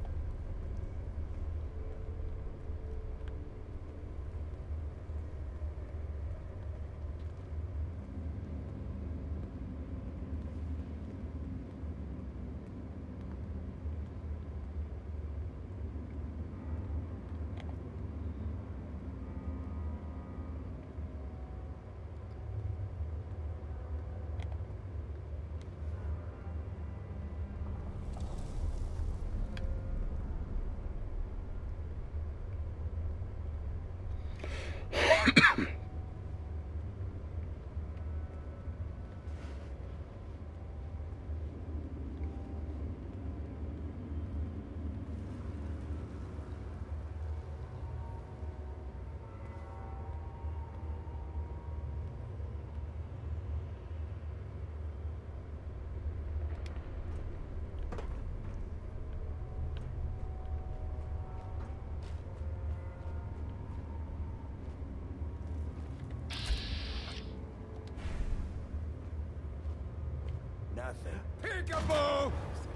Nothing. Peekaboo!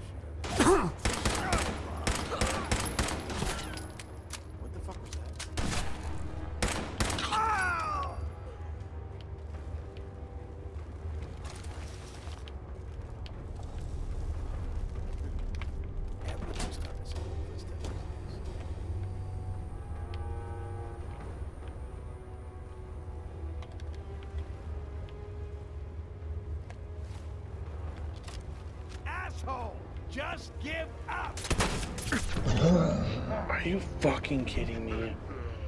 What the fuck was that? Ow! Everything's starting to sound like this. Asshole! Just give up! Are you fucking kidding me?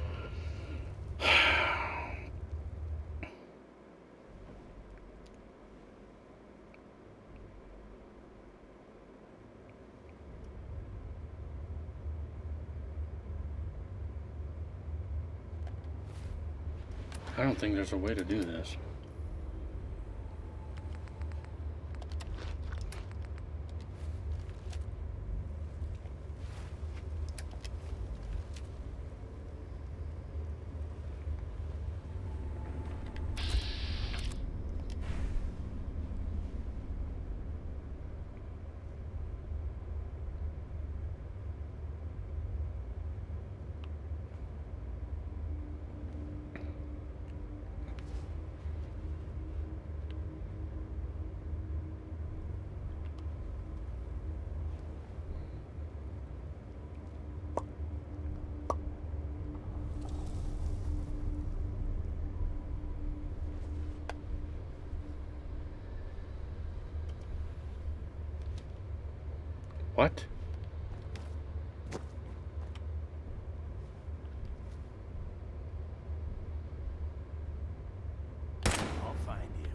I don't think there's a way to do this. What? I'll find you.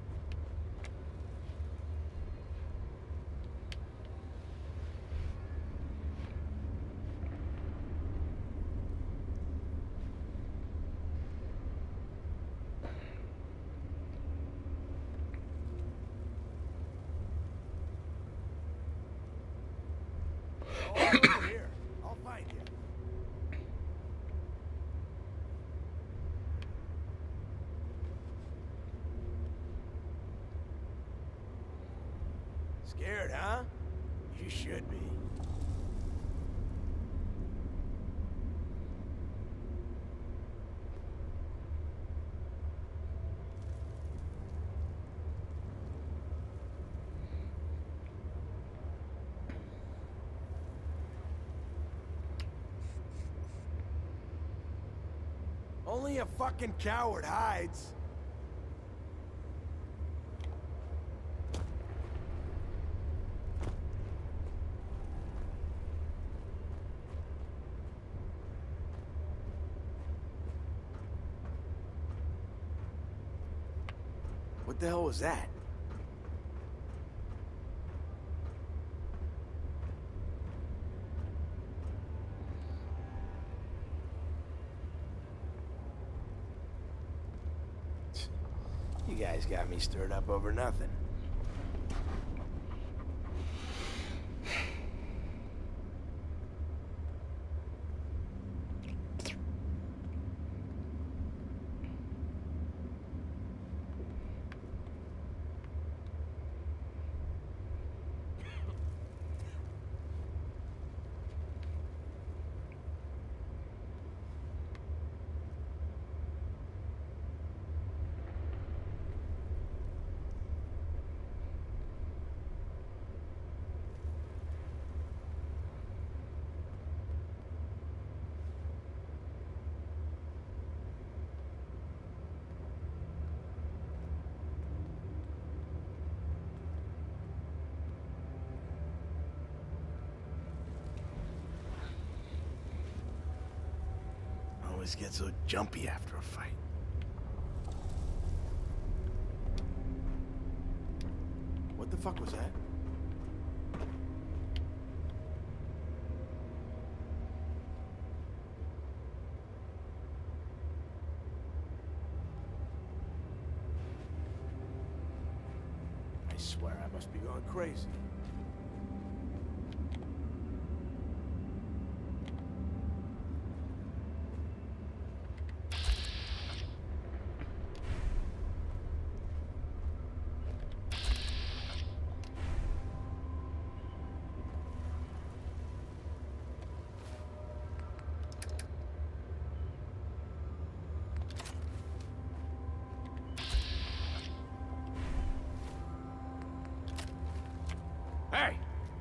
All over here. I'll find you. Scared, huh? You should be. Only a fucking coward hides. What the hell was that? You guys got me stirred up over nothing. always get so jumpy after a fight. What the fuck was that? I swear I must be going crazy. Hey!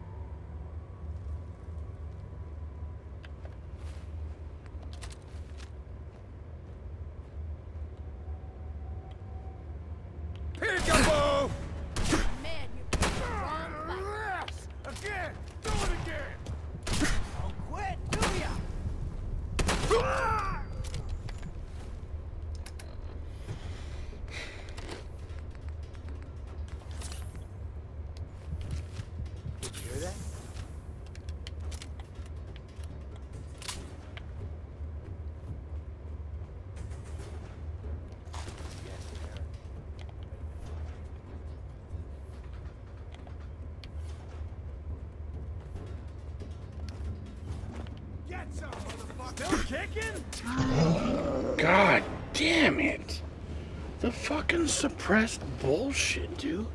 Peekaboo! Man, you picked the wrong fight. Again! Do it again! Don't quit, do ya? Did you hear that? Get some, motherfucker! Still kicking? God damn it. The fucking suppressed bullshit, dude.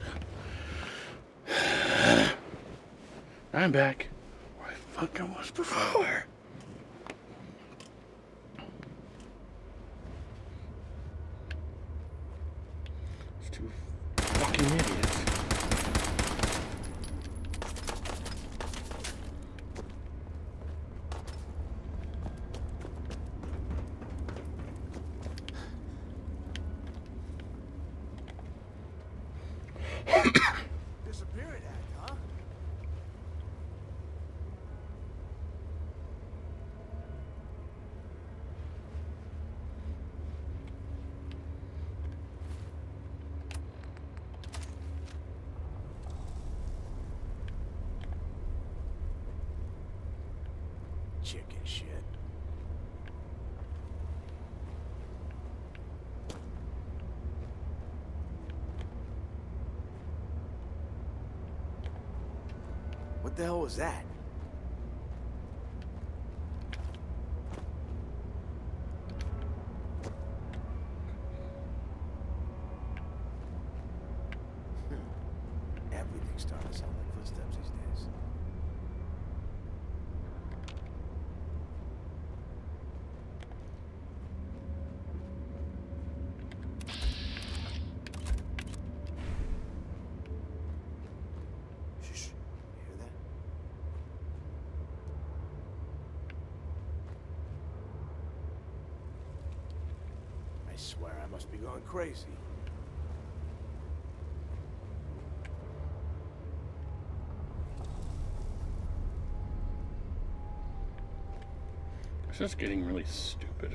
I'm back where I fucking was before. It's two fucking idiots. Disappearing act, huh? Chicken shit. What the hell was that? Everything's starting to sound like footsteps these days. Shh. You hear that? I swear I must be going crazy. It's just getting really stupid.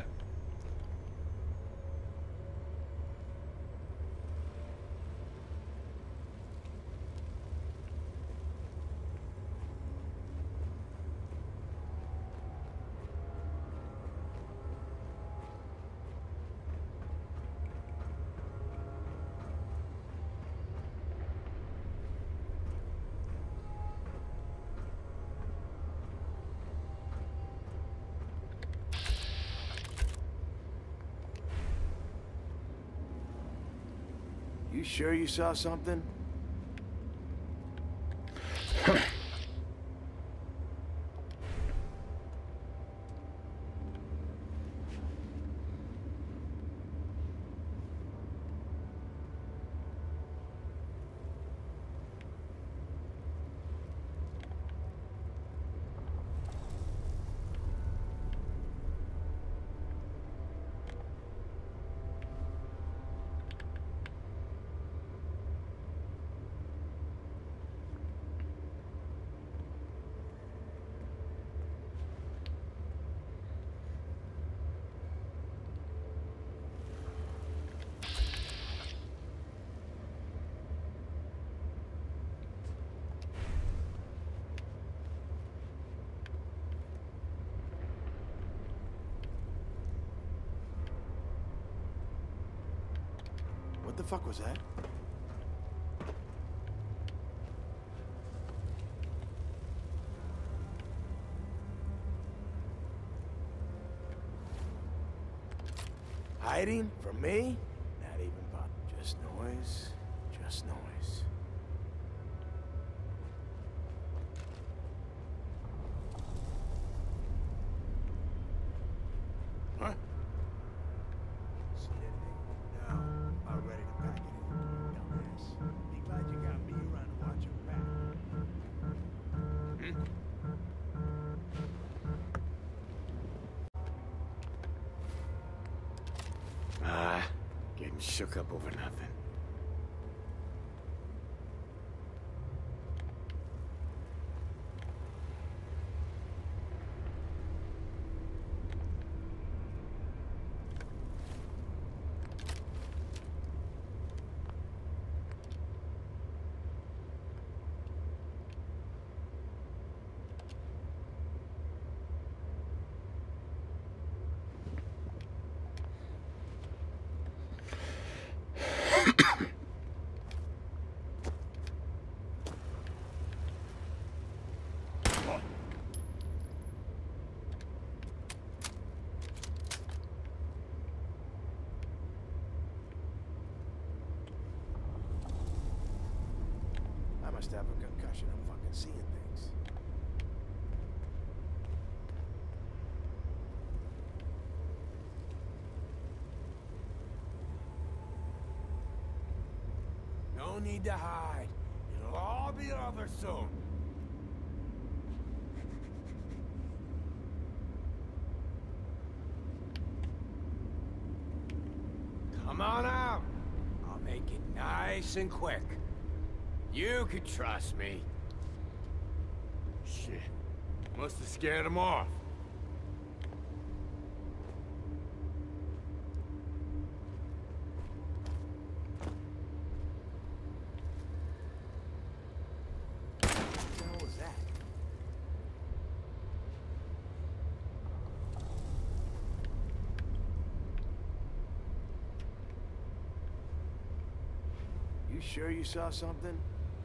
You sure you saw something? fuck was that? Hiding from me? Not even bother. Just noise. Just noise. Huh? See anything? No. I'm ready to pack it in. Dumbass. Be glad you got me around to watch your back. Getting shook up over nothing. I must have a concussion. I'm fucking seeing things. No need to hide. It'll all be over soon. Come on out. I'll make it nice and quick. You can trust me. Shit. Must have scared him off. What the hell was that? You sure you saw something?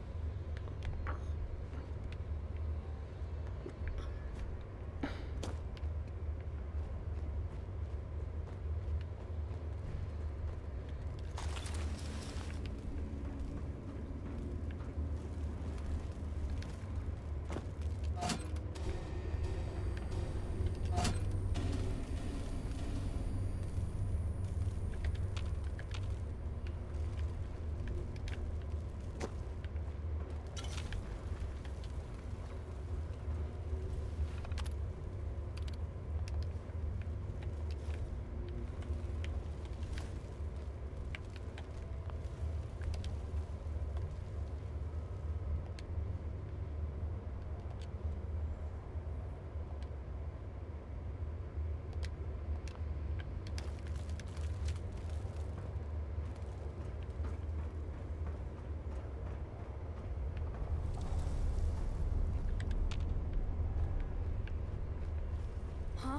Huh?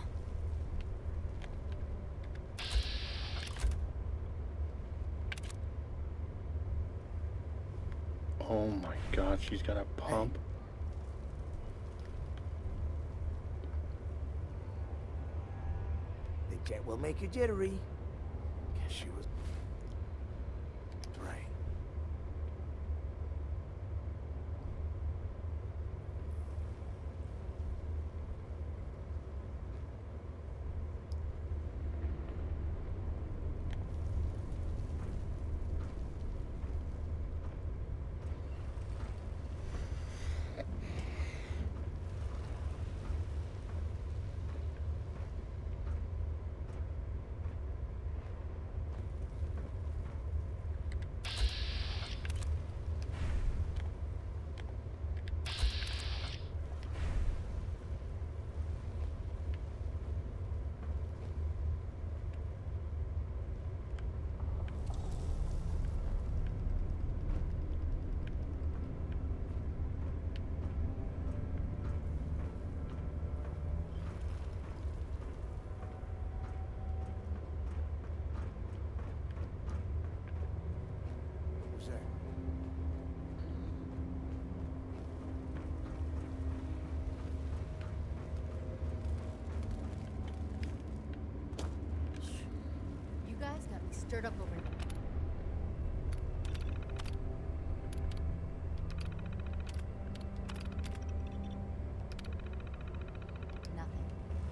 Oh my god, she's got a pump. The jet will make you jittery. Guess she was right. stirred up over here. Nothing.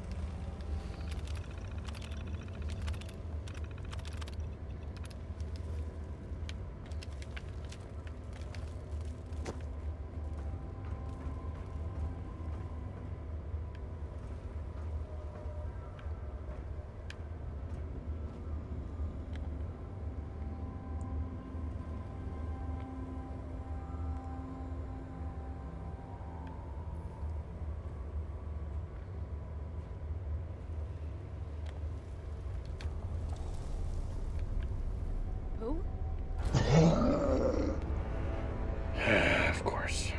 Who? Of course.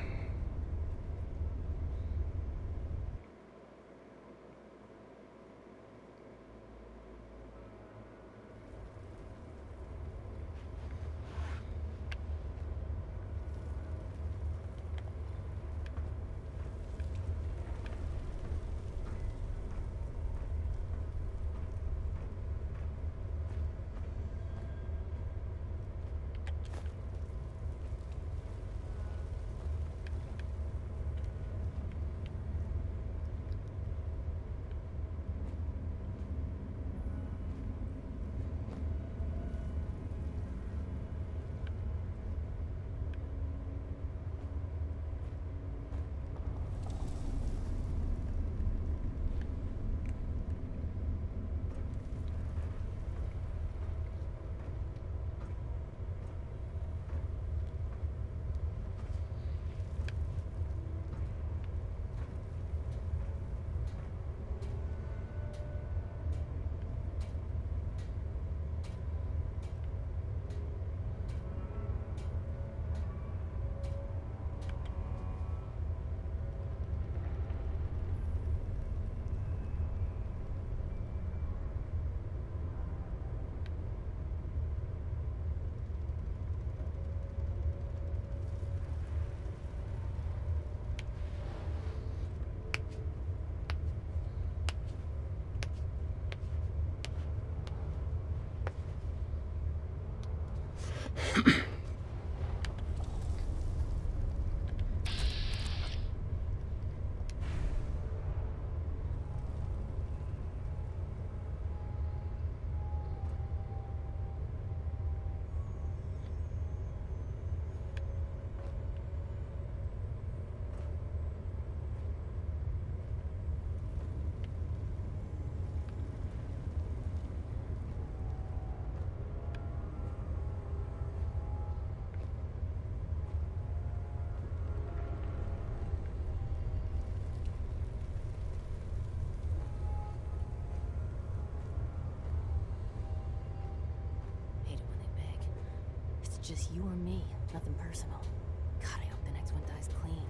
Hate it when they beg. It's just you or me, nothing personal. God, I hope the next one dies clean.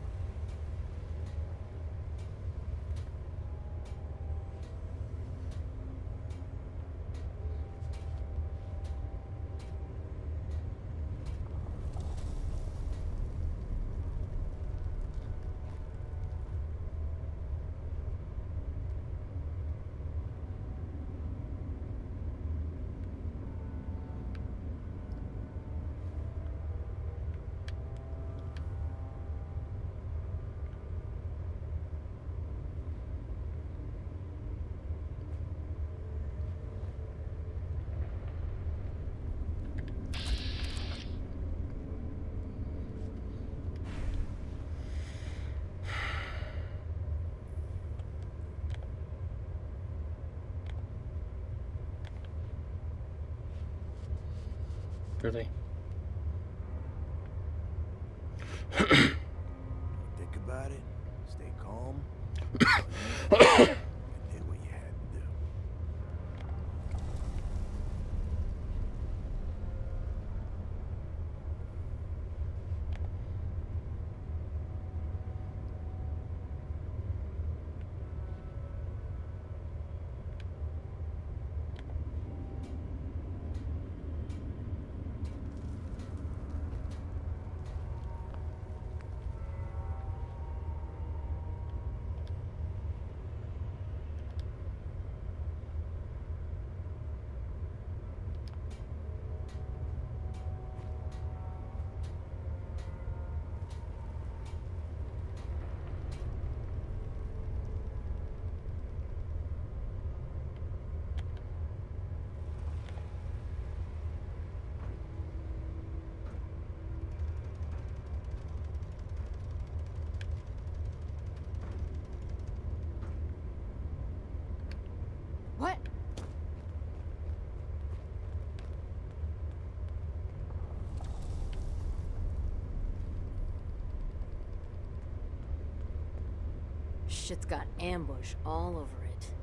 Really? Think about it. Stay calm. You did what you had to do. shit's got ambush all over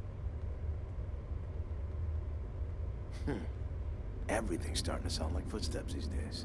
it. Everything's starting to sound like footsteps these days.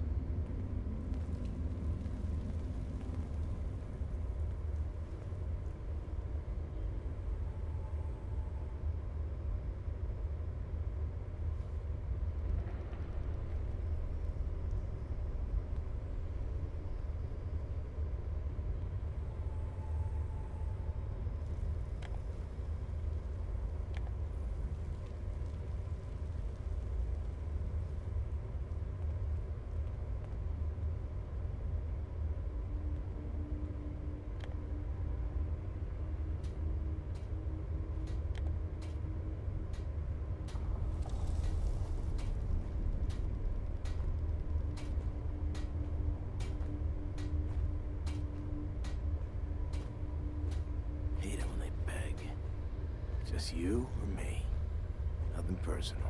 Hate it when they beg. Just you or me. Nothing personal.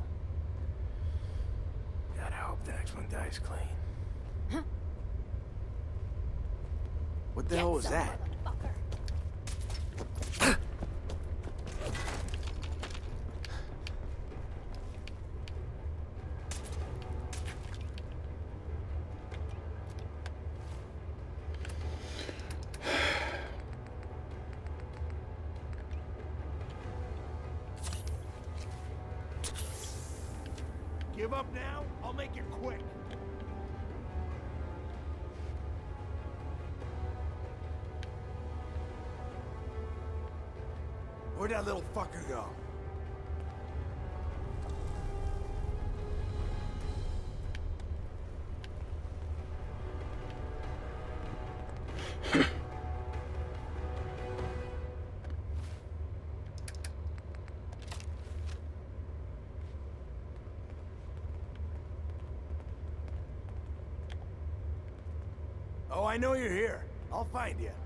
Gotta hope the next one dies clean. What the hell was that? Give up now? I'll make it quick. Where'd that little fucker go? Oh, I know you're here. I'll find you.